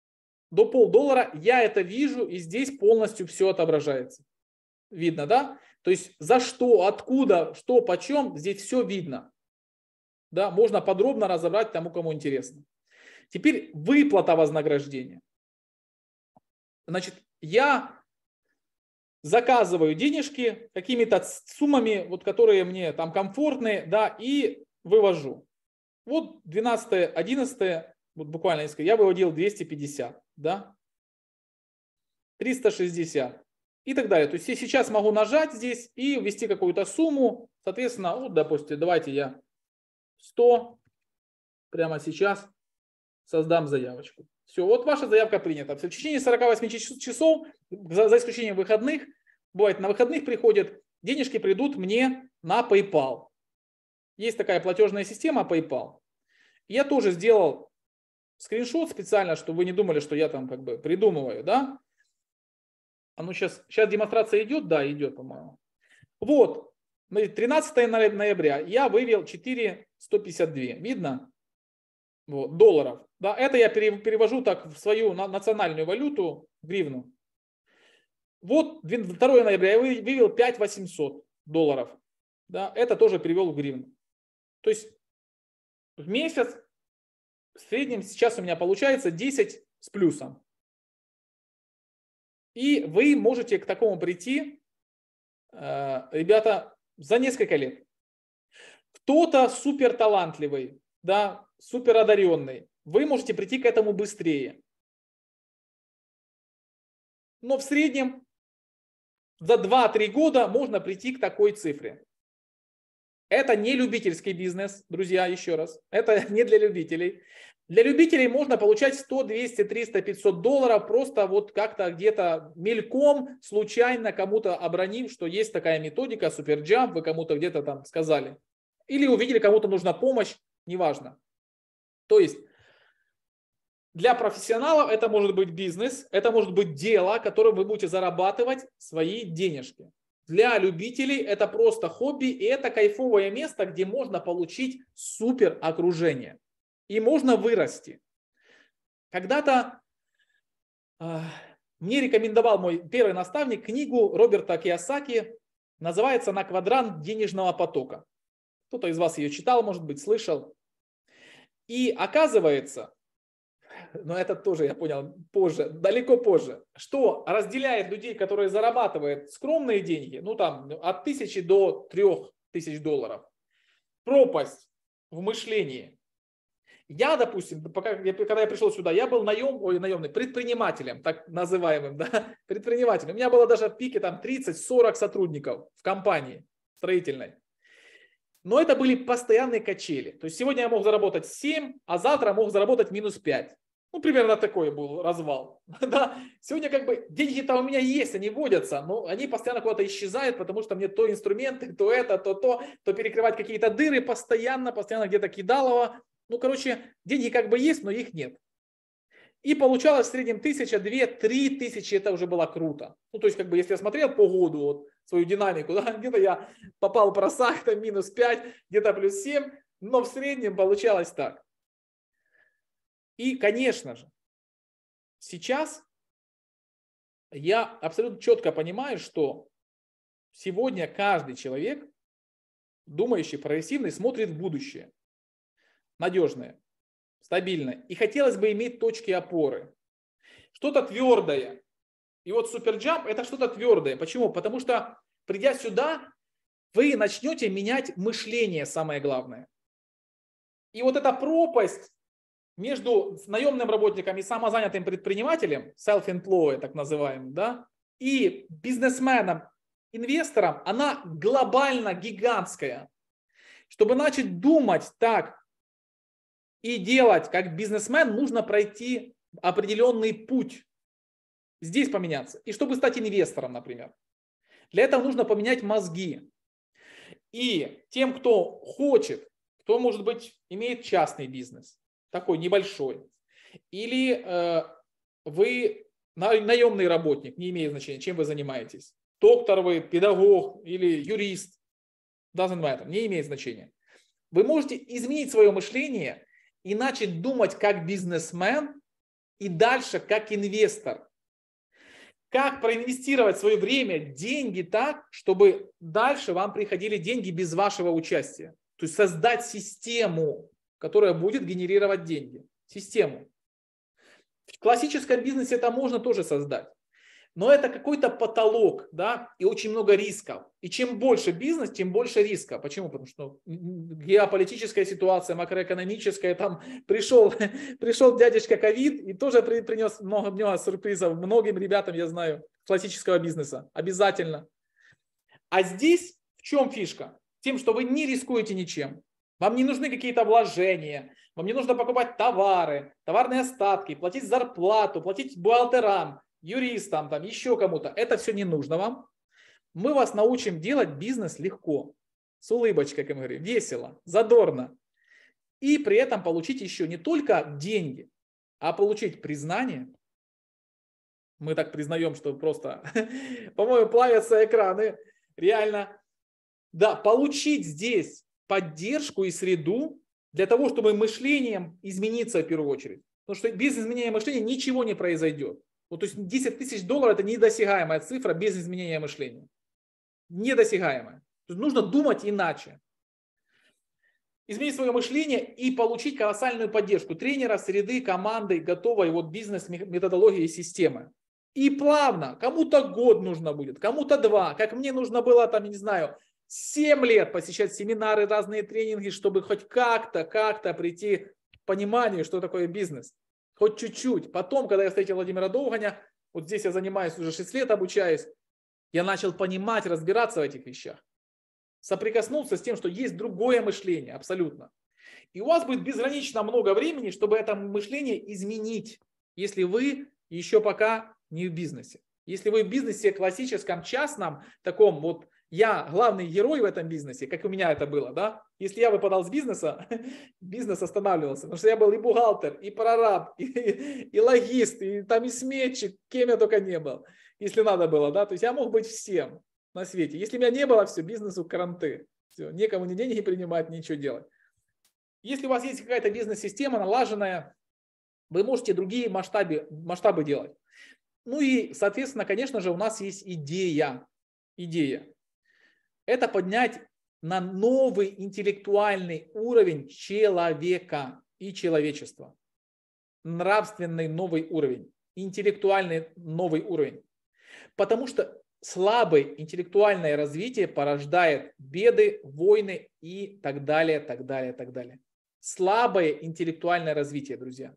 до полдоллара, я это вижу, и здесь полностью все отображается. Видно, да? То есть за что, откуда, что, почем, здесь все видно. Да? Можно подробно разобрать тому, кому интересно. Теперь выплата вознаграждения. Значит, я заказываю денежки какими-то суммами, вот, которые мне там комфортные, да, и вывожу. Вот двенадцатое, одиннадцатое, вот буквально я выводил двести пятьдесят, да, триста шестьдесят и так далее. То есть я сейчас могу нажать здесь и ввести какую-то сумму, соответственно, вот, допустим, давайте я сто прямо сейчас создам заявочку. Все, вот ваша заявка принята. В течение сорока восьми часов, за, за исключением выходных, бывает на выходных приходят, денежки придут мне на PayPal. Есть такая платежная система PayPal. Я тоже сделал скриншот специально, чтобы вы не думали, что я там как бы придумываю, да? А ну сейчас, сейчас демонстрация идет? Да, идет, по-моему. Вот, тринадцатое ноября я вывел четыре тысячи сто пятьдесят два. Видно? Вот, долларов. Да, это я перевожу так в свою национальную валюту, в гривну. Вот второе ноября я вывел пять тысяч восемьсот долларов. Да, это тоже перевел в гривну. То есть в месяц в среднем сейчас у меня получается десять с плюсом. И вы можете к такому прийти, ребята, за несколько лет. Кто-то супер талантливый, да, супер одаренный. Вы можете прийти к этому быстрее. Но в среднем за два-три года можно прийти к такой цифре. Это не любительский бизнес, друзья, еще раз. Это не для любителей. Для любителей можно получать сто, двести, триста, пятьсот долларов, просто вот как-то где-то мельком, случайно кому-то обронив, что есть такая методика, суперджамп, вы кому-то где-то там сказали. Или увидели, кому-то нужна помощь, неважно. То есть для профессионалов это может быть бизнес, это может быть дело, которым вы будете зарабатывать свои денежки. Для любителей это просто хобби, и это кайфовое место, где можно получить супер окружение. И можно вырасти. Когда-то э, мне рекомендовал мой первый наставник книгу Роберта Кийосаки, называется «На квадрант денежного потока». Кто-то из вас ее читал, может быть, слышал. И оказывается, но это тоже я понял позже, далеко позже, что разделяет людей, которые зарабатывают скромные деньги, ну там от тысячи до трех тысяч долларов, пропасть в мышлении. Я, допустим, пока, когда я пришел сюда, я был наем, ой, наемный, предпринимателем, так называемым, да, предпринимателем. У меня было даже в пике там тридцать-сорок сотрудников в компании строительной. Но это были постоянные качели. То есть сегодня я мог заработать семь, а завтра мог заработать минус пять. Ну, примерно такой был развал. Да. Сегодня как бы деньги-то у меня есть, они водятся, но они постоянно куда-то исчезают, потому что мне то инструменты, то это, то то, то перекрывать какие-то дыры постоянно, постоянно где-то кидалово. Ну, короче, деньги как бы есть, но их нет. И получалось в среднем тысяча, две, три тысячи, это уже было круто. Ну, то есть, как бы, если я смотрел по году, вот, свою динамику, да, где-то я попал в просак, там минус пять, где-то плюс семь, но в среднем получалось так. И, конечно же, сейчас я абсолютно четко понимаю, что сегодня каждый человек, думающий, прогрессивный, смотрит в будущее. Надежное, стабильное. И хотелось бы иметь точки опоры. Что-то твердое. И вот суперджамп это что-то твердое. Почему? Потому что, придя сюда, вы начнете менять мышление, самое главное. И вот эта пропасть между наемным работником и самозанятым предпринимателем, self-employed так называемым, да, и бизнесменом, инвестором, она глобально гигантская. Чтобы начать думать так и делать как бизнесмен, нужно пройти определенный путь. Здесь поменяться. И чтобы стать инвестором, например. Для этого нужно поменять мозги. И тем, кто хочет, кто, может быть, имеет частный бизнес, такой небольшой, или э, вы наемный работник, не имеет значения, чем вы занимаетесь, доктор вы, педагог или юрист, doesn't matter, не имеет значения. Вы можете изменить свое мышление и начать думать как бизнесмен и дальше как инвестор. Как проинвестировать свое время, деньги так, чтобы дальше вам приходили деньги без вашего участия. То есть создать систему, которая будет генерировать деньги. Систему. В классическом бизнесе это можно тоже создать. Но это какой-то потолок, да, и очень много рисков. И чем больше бизнес, тем больше риска. Почему? Потому что геополитическая ситуация, макроэкономическая, там пришел, пришел дядечка ковид и тоже принес много, много сюрпризов многим ребятам, я знаю, классического бизнеса. Обязательно. А здесь в чем фишка? Тем, что вы не рискуете ничем. Вам не нужны какие-то вложения, вам не нужно покупать товары, товарные остатки, платить зарплату, платить бухгалтерам, юристам, там, еще кому-то. Это все не нужно вам. Мы вас научим делать бизнес легко, с улыбочкой, как мы говорим, весело, задорно. И при этом получить еще не только деньги, а получить признание. Мы так признаем, что просто, по-моему, плавятся экраны. Реально. Да, получить здесь поддержку и среду для того, чтобы мышлением измениться в первую очередь. Потому что без изменения мышления ничего не произойдет. Вот, то есть десять тысяч долларов – это недосягаемая цифра без изменения мышления. Недосягаемая. То есть нужно думать иначе. Изменить свое мышление и получить колоссальную поддержку тренера, среды, команды, готовой вот бизнес-методологии и системы. И плавно, кому-то год нужно будет, кому-то два, как мне нужно было, там, я не знаю, семь лет посещать семинары, разные тренинги, чтобы хоть как-то, как-то прийти к пониманию, что такое бизнес. Хоть чуть-чуть. Потом, когда я встретил Владимира Довганя, вот здесь я занимаюсь уже шесть лет, обучаюсь, я начал понимать, разбираться в этих вещах. Соприкоснуться с тем, что есть другое мышление, абсолютно. И у вас будет безгранично много времени, чтобы это мышление изменить, если вы еще пока не в бизнесе. Если вы в бизнесе классическом, частном, таком вот, я главный герой в этом бизнесе, как у меня это было, да? Если я выпадал с бизнеса, бизнес останавливался, потому что я был и бухгалтер, и прораб, и, и логист, и там и сметчик, кем я только не был, если надо было, да? То есть я мог быть всем на свете. Если меня не было, все, бизнесу каранты, все, некому ни деньги принимать, ничего делать. Если у вас есть какая-то бизнес-система налаженная, вы можете другие масштабы, масштабы делать. Ну и, соответственно, конечно же, у нас есть идея. Идея. Это поднять на новый интеллектуальный уровень человека и человечества. Нравственный новый уровень. Интеллектуальный новый уровень. Потому что слабое интеллектуальное развитие порождает беды, войны и так далее, так далее, так далее. Слабое интеллектуальное развитие, друзья.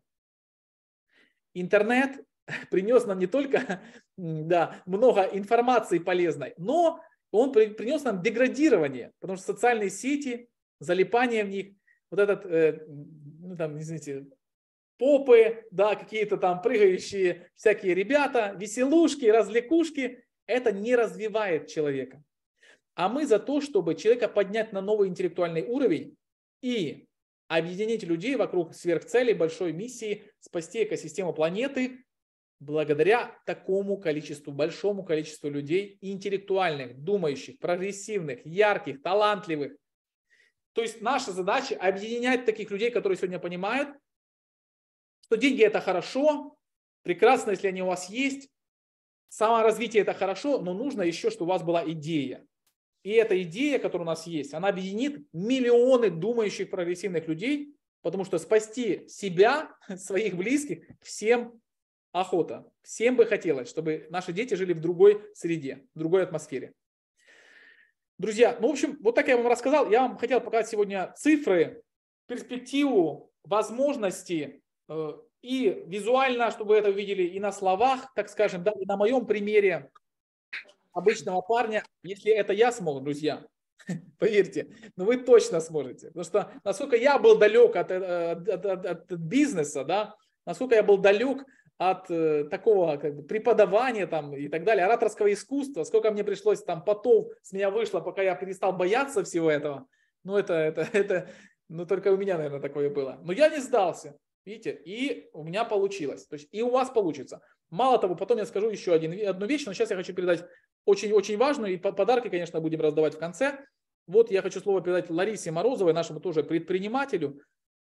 Интернет принес нам не только да, много информации полезной, но он принес нам деградирование, потому что социальные сети, залипание в них, вот этот, э, ну там, извините, попы, да, какие-то там прыгающие всякие ребята, веселушки, развлекушки, это не развивает человека. А мы за то, чтобы человека поднять на новый интеллектуальный уровень и объединить людей вокруг сверхцелей, большой миссии, спасти экосистему планеты, благодаря такому количеству, большому количеству людей, интеллектуальных, думающих, прогрессивных, ярких, талантливых. То есть наша задача объединять таких людей, которые сегодня понимают, что деньги это хорошо, прекрасно, если они у вас есть, саморазвитие это хорошо, но нужно еще, чтобы у вас была идея. И эта идея, которая у нас есть, она объединит миллионы думающих прогрессивных людей, потому что спасти себя, своих близких, всем охота. Всем бы хотелось, чтобы наши дети жили в другой среде, в другой атмосфере. Друзья, ну в общем, вот так я вам рассказал. Я вам хотел показать сегодня цифры, перспективу, возможности э, и визуально, чтобы вы это увидели и на словах, так скажем, да, и на моем примере обычного парня. Если это я смог, друзья, поверьте, но вы точно сможете. Потому что насколько я был далек от, от, от, от бизнеса, да, насколько я был далек от э, такого как бы, преподавания там, и так далее, ораторского искусства, сколько мне пришлось там потов с меня вышло, пока я перестал бояться всего этого. Ну это, это, это, ну только у меня, наверное, такое было. Но я не сдался, видите, и у меня получилось. То есть и у вас получится. Мало того, потом я скажу еще один, одну вещь, но сейчас я хочу передать очень-очень важную, и подарки, конечно, будем раздавать в конце. Вот я хочу слово передать Ларисе Морозовой, нашему тоже предпринимателю.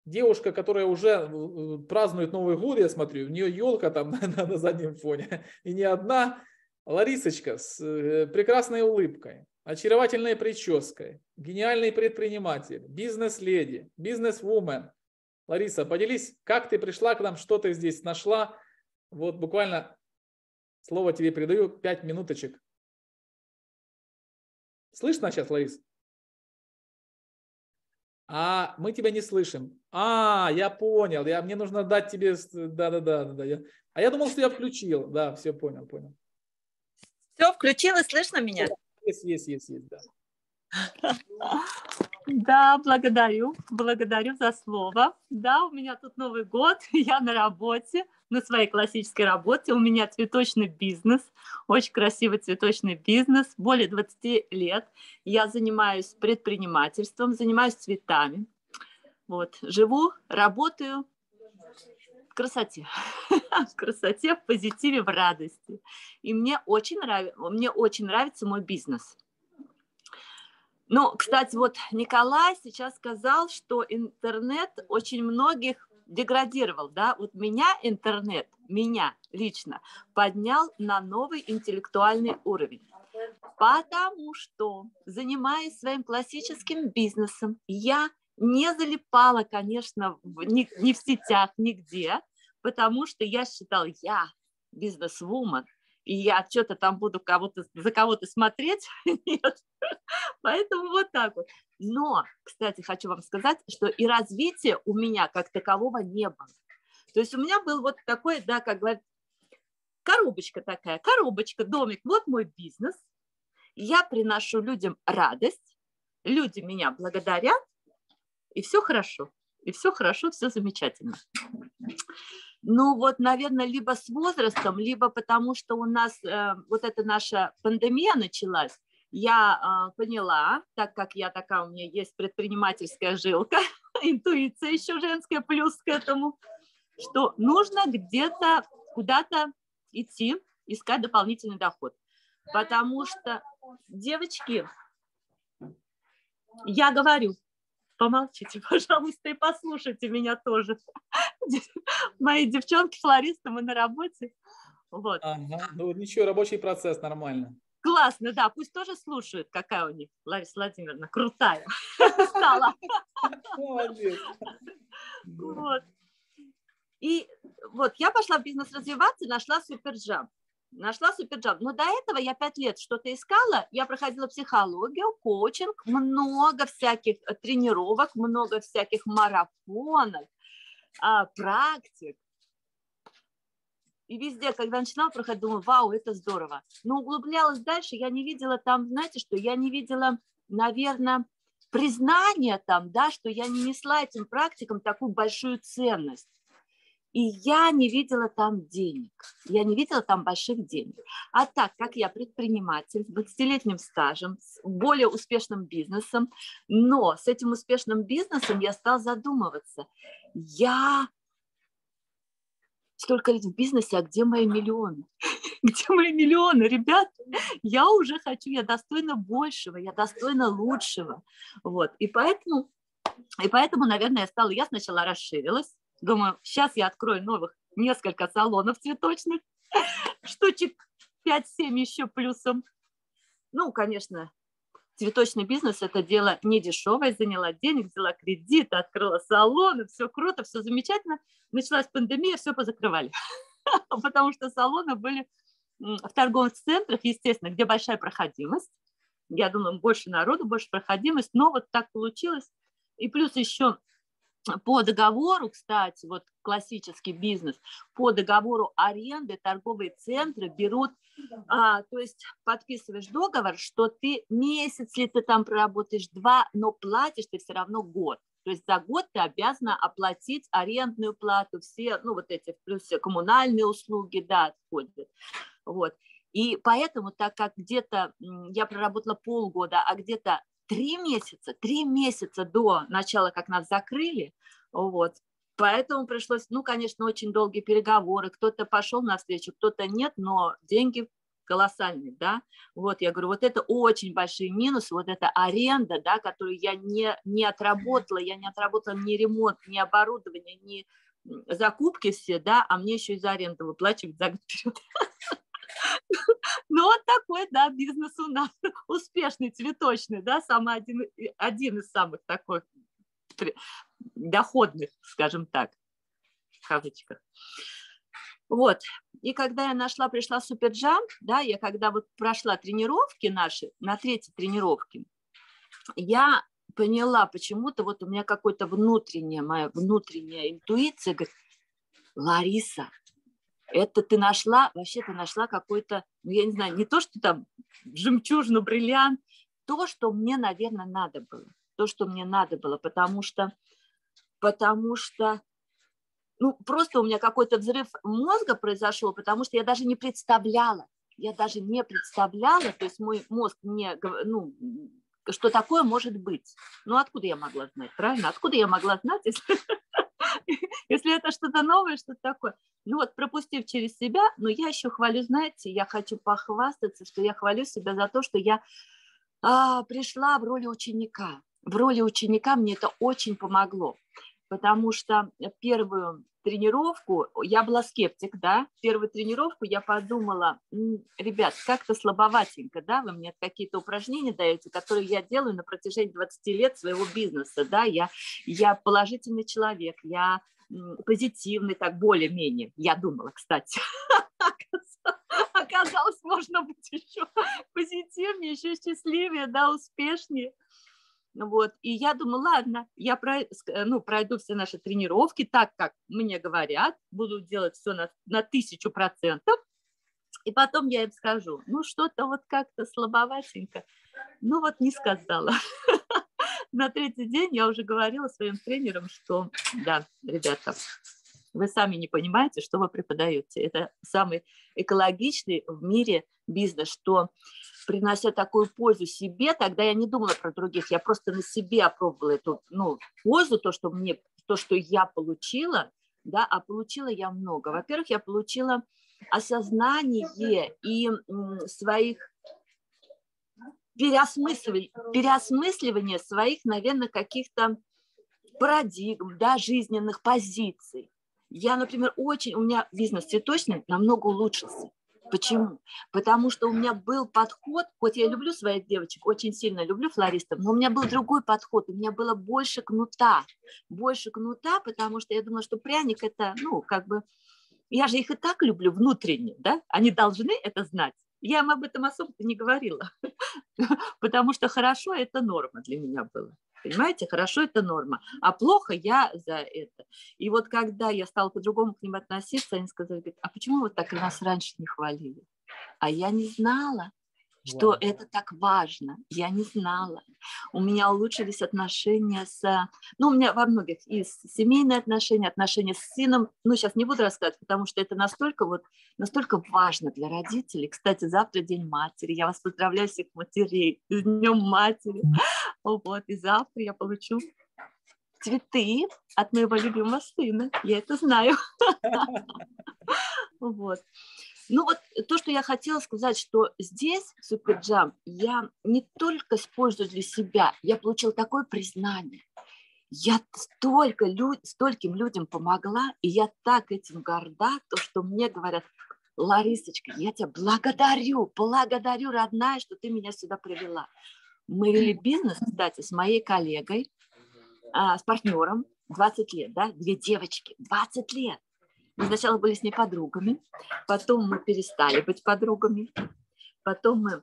девушка, которая уже празднует Новый год, я смотрю, у нее елка там на, на заднем фоне. И не одна. Ларисочка с прекрасной улыбкой, очаровательной прической, гениальный предприниматель, бизнес-леди, бизнес-вумен. Лариса, поделись, как ты пришла к нам, что ты здесь нашла. Вот буквально слово тебе передаю, пять минуточек. Слышно сейчас, Ларис? А, мы тебя не слышим. А, я понял. Я, мне нужно дать тебе... Да-да-да. да. Я... А я думал, что я включил. Да, все, понял, понял. Все, включила, слышно меня? Есть, есть, есть, есть, да. Да, благодарю, благодарю за слово. Да, у меня тут Новый год, я на работе, на своей классической работе. У меня цветочный бизнес, очень красивый цветочный бизнес, более двадцати лет. Я занимаюсь предпринимательством, занимаюсь цветами. Вот, живу, работаю в красоте, в красоте, в позитиве, в радости. И мне очень нравится, мне очень нравится мой бизнес. Ну, кстати, вот Николай сейчас сказал, что интернет очень многих деградировал, да, вот меня интернет, меня лично поднял на новый интеллектуальный уровень, потому что, занимаясь своим классическим бизнесом, я не залипала, конечно, в, ни, ни в сетях, нигде, потому что я считала, я бизнес-вумен, и я что-то там буду кого-то, за кого-то смотреть. Нет. Поэтому вот так вот. Но, кстати, хочу вам сказать, что и развития у меня как такового не было. То есть у меня был вот такой, да, как говорят, коробочка такая, коробочка, домик, вот мой бизнес. Я приношу людям радость, люди меня благодарят, и все хорошо. И все хорошо, все замечательно. Ну вот, наверное, либо с возрастом, либо потому что у нас э, вот эта наша пандемия началась, я э, поняла, так как я такая, у меня есть предпринимательская жилка, интуиция еще женская плюс к этому, что нужно где-то куда-то идти, искать дополнительный доход. Потому что, девочки, я говорю, помолчите, пожалуйста, и послушайте меня тоже. Мои девчонки-флористы, мы на работе. Вот. Ага. Ну ничего, рабочий процесс, нормально. Классно, да, пусть тоже слушают, какая у них Лариса Владимировна крутая стала. Молодец. Вот. И вот я пошла в бизнес развиваться, нашла Суперджамп. Нашла Суперджамп. Но до этого я пять лет что-то искала. Я проходила психологию, коучинг, много всяких тренировок, много всяких марафонов, практик. И везде, когда начинала проходить, думаю, вау, это здорово. Но углублялась дальше, я не видела там, знаете что, я не видела, наверное, признания там, да, что я не несла этим практикам такую большую ценность. И я не видела там денег, я не видела там больших денег. А так как я предприниматель с двадцатилетним стажем, с более успешным бизнесом, но с этим успешным бизнесом я стала задумываться. Я столько лет в бизнесе, а где мои миллионы? Где мои миллионы, ребят? Я уже хочу, я достойна большего, я достойна лучшего. Вот. И поэтому, и поэтому, наверное, я стала, я сначала расширилась. Думаю, сейчас я открою новых несколько салонов цветочных, штучек пять-семь еще плюсом. Ну, конечно, цветочный бизнес – это дело не дешевое, заняла денег, взяла кредит, открыла салоны, все круто, все замечательно. Началась пандемия, все позакрывали, потому что салоны были в торговых центрах, естественно, где большая проходимость. Я думаю, больше народу, больше проходимость, но вот так получилось. И плюс еще по договору, кстати, вот классический бизнес, по договору аренды торговые центры берут, а, то есть подписываешь договор, что ты месяц ли ты там проработаешь, два, но платишь ты все равно год. То есть за год ты обязана оплатить арендную плату, все, ну вот эти, плюс все коммунальные услуги, да, отходят. Вот. И поэтому, так как где-то я проработала полгода, а где-то Три месяца, три месяца до начала, как нас закрыли, вот, поэтому пришлось, ну, конечно, очень долгие переговоры, кто-то пошел навстречу, кто-то нет, но деньги колоссальный, да, вот я говорю, вот это очень большие минусы, вот эта аренда, да, которую я не, не отработала, я не отработала ни ремонт, ни оборудование, ни закупки все, да, а мне еще и за аренду выплачивать за год вперед. Ну, вот такой, да, бизнес у нас успешный, цветочный, да, самый один, один из самых такой доходных, скажем так, в кавычках. Вот, и когда я нашла, пришла Суперджамп, да, я когда вот прошла тренировки наши, на третьей тренировке, я поняла почему-то, вот у меня какая-то внутренняя, моя внутренняя интуиция говорит, Лариса, это ты нашла, вообще ты нашла какой-то, ну, я не знаю, не то, что там жемчужину, бриллиант, то, что мне, наверное, надо было, то, что мне надо было, потому что, потому что, ну, просто у меня какой-то взрыв мозга произошел, потому что я даже не представляла, я даже не представляла, то есть мой мозг мне, ну, что такое может быть. Ну, откуда я могла знать, правильно? Откуда я могла знать, если, если это что-то новое, что-то такое? Ну, вот пропустив через себя, но я еще хвалю, знаете, я хочу похвастаться, что я хвалю себя за то, что я а, пришла в роли ученика. В роли ученика мне это очень помогло. Потому что первую тренировку, я была скептик, да, первую тренировку я подумала, ребят, как-то слабоватенько, да, вы мне какие-то упражнения даете, которые я делаю на протяжении двадцати лет своего бизнеса, да, я, я положительный человек, я позитивный, так более-менее, я думала, кстати, оказалось, можно быть еще позитивнее, еще счастливее, да, успешнее. Вот. И я думаю, ладно, я пройду, ну, пройду все наши тренировки так, как мне говорят, буду делать все на, на тысячу процентов, и потом я им скажу, ну, что-то вот как-то слабоватенько, ну, вот не сказала. На третий день я уже говорила своим тренерам, что, да, ребята, вы сами не понимаете, что вы преподаете. Это самый экологичный в мире бизнес, что принося такую пользу себе, тогда я не думала про других, я просто на себе опробовала эту, ну, пользу, то, что мне, то, что я получила, да, а получила я много. Во-первых, я получила осознание и м, своих переосмысливание, переосмысливание своих, наверное, каких-то парадигм, да, жизненных позиций. Я, например, очень, у меня бизнес цветочный намного улучшился. Почему? Потому что у меня был подход, хоть я люблю своих девочек, очень сильно люблю флористов, но у меня был другой подход, у меня было больше кнута, больше кнута, потому что я думала, что пряник это, ну, как бы, я же их и так люблю внутренне, да, они должны это знать. Я им об этом особо-то не говорила, потому что хорошо это норма для меня была. Понимаете, хорошо это норма, а плохо я за это. И вот когда я стала по-другому к ним относиться, они сказали, а почему вы так нас раньше не хвалили? А я не знала, что wow. это так важно. Я не знала. У меня улучшились отношения с... Ну, у меня во многих и семейные отношения, отношения с сыном. Ну, сейчас не буду рассказывать, потому что это настолько, вот, настолько важно для родителей. Кстати, завтра День матери. Я вас поздравляю всех матерей с Днем матери. Вот, и завтра я получу цветы от моего любимого сына. Я это знаю. Вот. Ну вот то, что я хотела сказать, что здесь, в Суперджамп, я не только использую для себя, я получила такое признание. Я столько люд, стольким людям помогла, и я так этим горда, то, что мне говорят, Ларисочка, я тебя благодарю, благодарю, родная, что ты меня сюда привела. Мы вели бизнес, кстати, с моей коллегой, а, с партнером, двадцать лет, да, две девочки, двадцать лет. Мы сначала были с ней подругами, потом мы перестали быть подругами, потом мы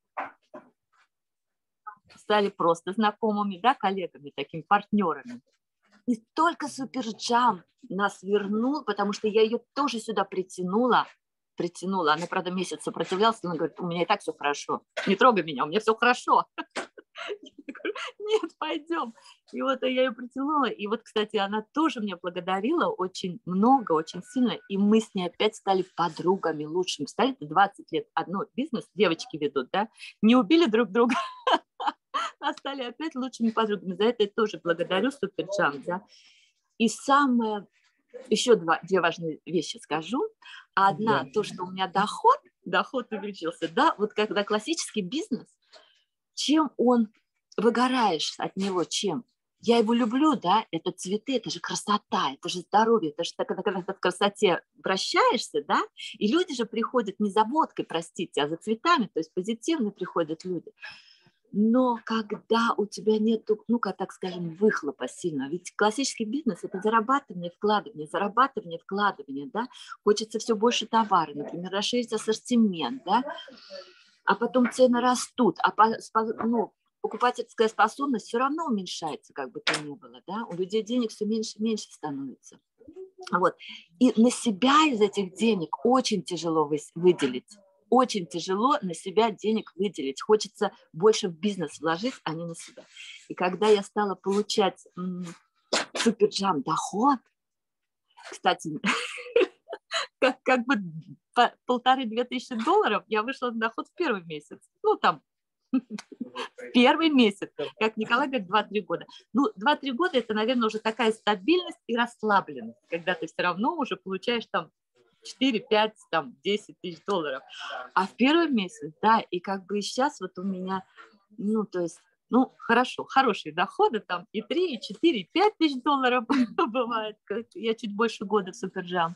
стали просто знакомыми, да, коллегами, такими партнерами. И только Суперджамп нас вернул, потому что я ее тоже сюда притянула, притянула. Она, правда, месяц сопротивлялась, она говорит, у меня и так все хорошо, не трогай меня, у меня все хорошо. Я говорю, нет, пойдем. И вот я ее притянула. И вот, кстати, она тоже меня благодарила очень много, очень сильно. И мы с ней опять стали подругами лучшими. Стали двадцать лет. Одно бизнес девочки ведут, да? Не убили друг друга, а стали опять лучшими подругами. За это я тоже благодарю Суперджамп, да? И самое... Еще два, две важные вещи скажу. Одна, то, что у меня доход, доход увеличился. Да, вот когда классический бизнес, чем он, выгораешь от него, чем? Я его люблю, да, это цветы, это же красота, это же здоровье, это же когда, когда ты в красоте вращаешься, да, и люди же приходят не за водкой, простите, а за цветами, то есть позитивно приходят люди. Но когда у тебя нет, ну, как так скажем, выхлопа сильного, ведь классический бизнес – это зарабатывание, вкладывание, зарабатывание, вкладывание, да, хочется все больше товара, например, расширить ассортимент, да, а потом цены растут, а по, ну, покупательская способность все равно уменьшается, как бы то ни было, да, у людей денег все меньше и меньше становится. Вот. И на себя из этих денег очень тяжело выделить. Очень тяжело на себя денег выделить. Хочется больше в бизнес вложить, а не на себя. И когда я стала получать м- суперджам доход, кстати, как, как бы полторы-две тысячи долларов я вышла на доход в первый месяц. Ну, там, в первый месяц, как Николай говорит, два-три года. Ну, два-три года – это, наверное, уже такая стабильность и расслабленность, когда ты все равно уже получаешь там четыре, пять, там, десять тысяч долларов. А в первый месяц, да, и как бы сейчас вот у меня, ну, то есть, ну, хорошо, хорошие доходы, там и три, и четыре, и пять тысяч долларов бывает. Я чуть больше года в суперджам.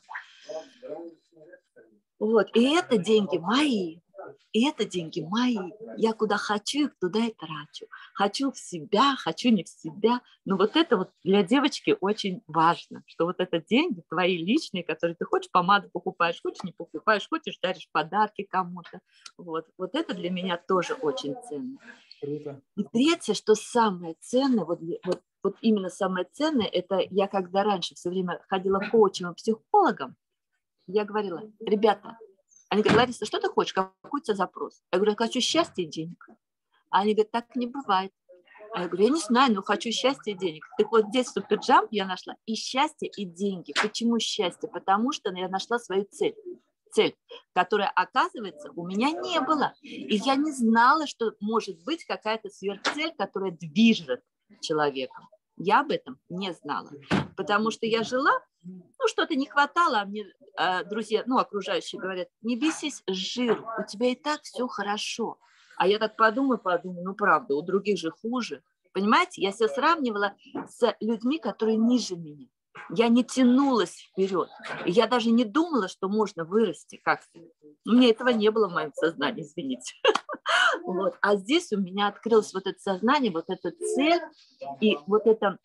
Вот, и это деньги мои. И это деньги мои. Я куда хочу, их туда и трачу. Хочу в себя, хочу не в себя. Но вот это вот для девочки очень важно, что вот это деньги твои личные, которые ты хочешь, помаду покупаешь, хочешь не покупаешь, хочешь даришь подарки кому-то. Вот, вот это для меня тоже очень ценно. Круто. И третье, что самое ценное, вот, вот, вот именно самое ценное, это я когда раньше все время ходила к коучам и психологам, я говорила, ребята, они говорят, Лариса, что ты хочешь, какой у тебя запрос? Я говорю, я хочу счастья и денег. А они говорят, так не бывает. А я говорю, я не знаю, но хочу счастья и денег. Так вот здесь в суперджам я нашла и счастье, и деньги. Почему счастье? Потому что я нашла свою цель. Цель, которая, оказывается, у меня не было. И я не знала, что может быть какая-то сверхцель, которая движет человеком. Я об этом не знала. Потому что я жила, ну, что-то не хватало, а мне э, друзья, ну, окружающие говорят, не бесись жиру, у тебя и так все хорошо. А я так подумаю, подумаю, ну, правда, у других же хуже. Понимаете, я себя сравнивала с людьми, которые ниже меня. Я не тянулась вперед. Я даже не думала, что можно вырасти как-то. У меня этого не было в моем сознании, извините. Вот. А здесь у меня открылось вот это сознание, вот эта цель и вот это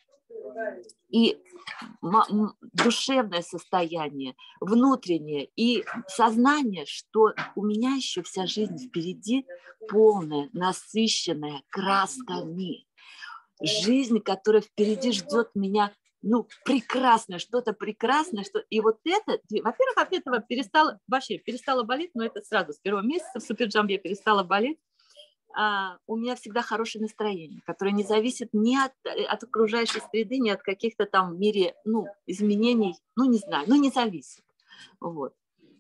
и душевное состояние, внутреннее и сознание, что у меня еще вся жизнь впереди полная, насыщенная красками. Жизнь, которая впереди ждет меня, ну, прекрасное, что-то прекрасное, что... И вот это, во-первых, от этого перестало, вообще перестало болеть, но это сразу с первого месяца в суперджам я перестала болеть. А, у меня всегда хорошее настроение, которое не зависит ни от, от окружающей среды, ни от каких-то там в мире, ну, изменений, ну, не знаю, ну, не зависит. Вот.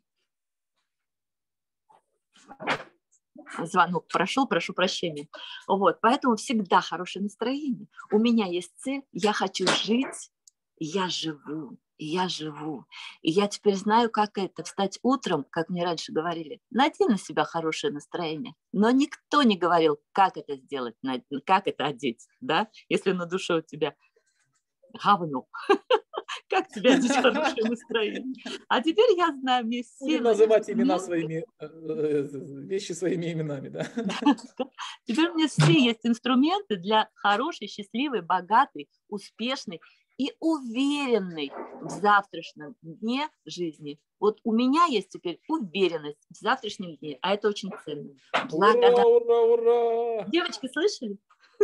Звонок прошел, прошу прощения. Вот, поэтому всегда хорошее настроение. У меня есть цель, я хочу жить, я живу, и я живу. И я теперь знаю, как это, встать утром, как мне раньше говорили, найди на себя хорошее настроение. Но никто не говорил, как это сделать, как это одеть, да, если на душе у тебя говно. Как тебе одеть хорошее настроение? А теперь я знаю, мне силы. Будем называть имена своими, вещи своими именами, да? Теперь у меня все есть инструменты для хорошей, счастливой, богатой, успешной и уверенной в завтрашнем дне жизни. Вот у меня есть теперь уверенность в завтрашнем дне, а это очень ценно. Ура, ура, ура! Девочки, слышали?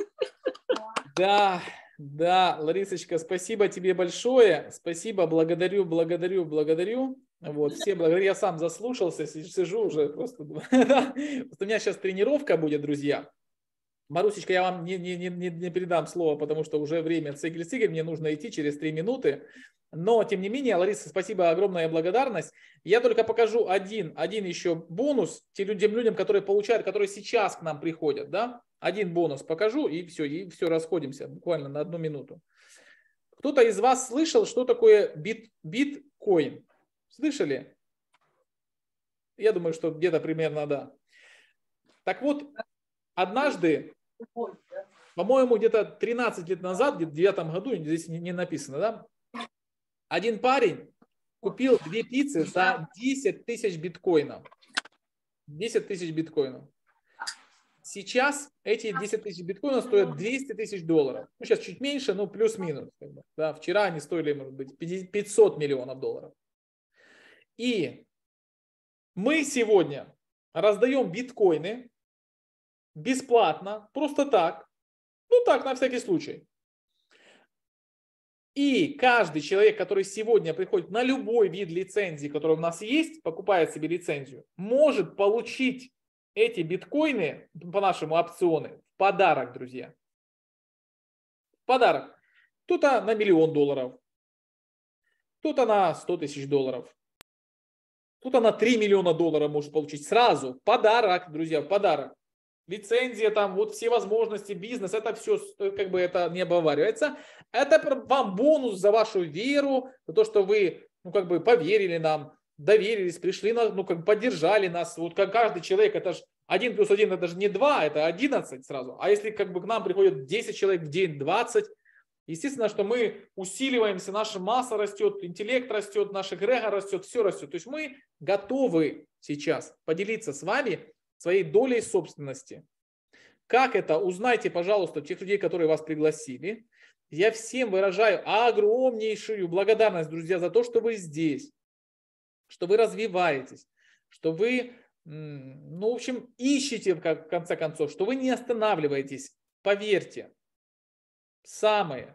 Да, да, Ларисочка, спасибо тебе большое. Спасибо, благодарю, благодарю, благодарю. Вот, все благодарю. Я сам заслушался, сижу уже просто. У меня сейчас тренировка будет, друзья. Марусечка, я вам не, не, не, не передам слово, потому что уже время цигель-цигель, мне нужно идти через три минуты. Но, тем не менее, Лариса, спасибо, огромная благодарность. Я только покажу один, один еще бонус тем людям, людям, которые получают, которые сейчас к нам приходят. Да? Один бонус покажу, и все, и все, расходимся буквально на одну минуту. Кто-то из вас слышал, что такое бит, биткоин? Слышали? Я думаю, что где-то примерно да. Так вот, однажды, по-моему, где-то тринадцать лет назад, где-то в девятом году, здесь не написано, да, один парень купил две пиццы за десять тысяч биткоинов. десять тысяч биткоинов. Сейчас эти десять тысяч биткоинов стоят двести тысяч долларов. Ну, сейчас чуть меньше, но плюс-минус. Да, вчера они стоили, может быть, пятьсот миллионов долларов. И мы сегодня раздаем биткоины бесплатно, просто так. Ну так, на всякий случай. И каждый человек, который сегодня приходит на любой вид лицензии, который у нас есть, покупает себе лицензию, может получить эти биткоины, по-нашему опционы, в подарок, друзья. В подарок. Кто-то на миллион долларов, кто-то на сто тысяч долларов, кто-то на три миллиона долларов может получить сразу. В подарок, друзья, в подарок. Лицензия, там, вот все возможности, бизнес, это все, как бы, это не обговаривается. Это вам бонус за вашу веру, за то, что вы, ну, как бы, поверили нам, доверились, пришли, на, ну, как бы, поддержали нас. Вот как каждый человек, это же один плюс один, это же не два, это одиннадцать сразу. А если, как бы, к нам приходит десять человек в день, двадцать, естественно, что мы усиливаемся, наша масса растет, интеллект растет, наш эгрегор растет, все растет. То есть мы готовы сейчас поделиться с вами своей долей собственности. Как это? Узнайте, пожалуйста, тех людей, которые вас пригласили. Я всем выражаю огромнейшую благодарность, друзья, за то, что вы здесь, что вы развиваетесь, что вы, ну, в общем, ищете, в конце концов, что вы не останавливаетесь. Поверьте, самая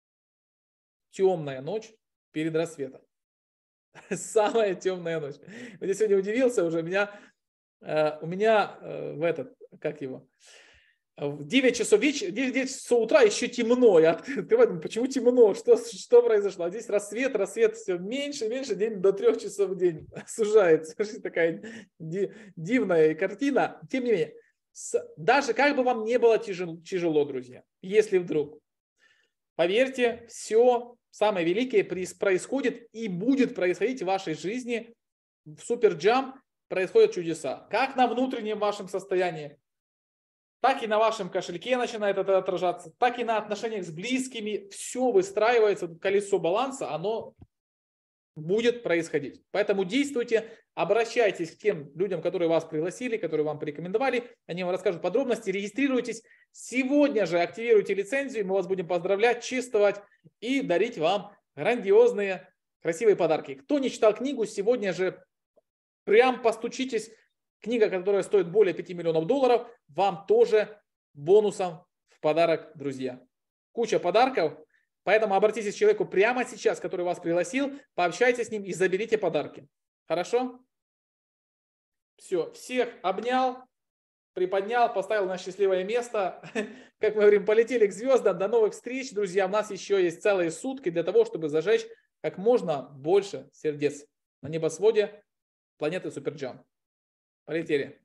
темная ночь перед рассветом. Самая темная ночь. Я сегодня удивился уже, меня... У меня в этот, как его, в девять часов вечера, девять часов утра еще темно. Я открываю, почему темно? Что, что произошло? А здесь рассвет, рассвет все меньше, меньше, день до трех часов в день сужается. Такая дивная картина. Тем не менее, даже как бы вам не было тяжело, тяжело, друзья, если вдруг, поверьте, все самое великое происходит и будет происходить в вашей жизни в Суперджам. Происходят чудеса. Как на внутреннем вашем состоянии, так и на вашем кошельке начинает это отражаться, так и на отношениях с близкими. Все выстраивается, колесо баланса, оно будет происходить. Поэтому действуйте, обращайтесь к тем людям, которые вас пригласили, которые вам порекомендовали. Они вам расскажут подробности, регистрируйтесь. Сегодня же активируйте лицензию, мы вас будем поздравлять, чествовать и дарить вам грандиозные, красивые подарки. Кто не читал книгу, сегодня же прям постучитесь, книга, которая стоит более пяти миллионов долларов, вам тоже бонусом в подарок, друзья. Куча подарков, поэтому обратитесь к человеку прямо сейчас, который вас пригласил, пообщайтесь с ним и заберите подарки. Хорошо? Все, всех обнял, приподнял, поставил на счастливое место. Как мы говорим, полетели к звездам. До новых встреч, друзья. У нас еще есть целые сутки для того, чтобы зажечь как можно больше сердец на небосводе планеты Суперджам. Полетели.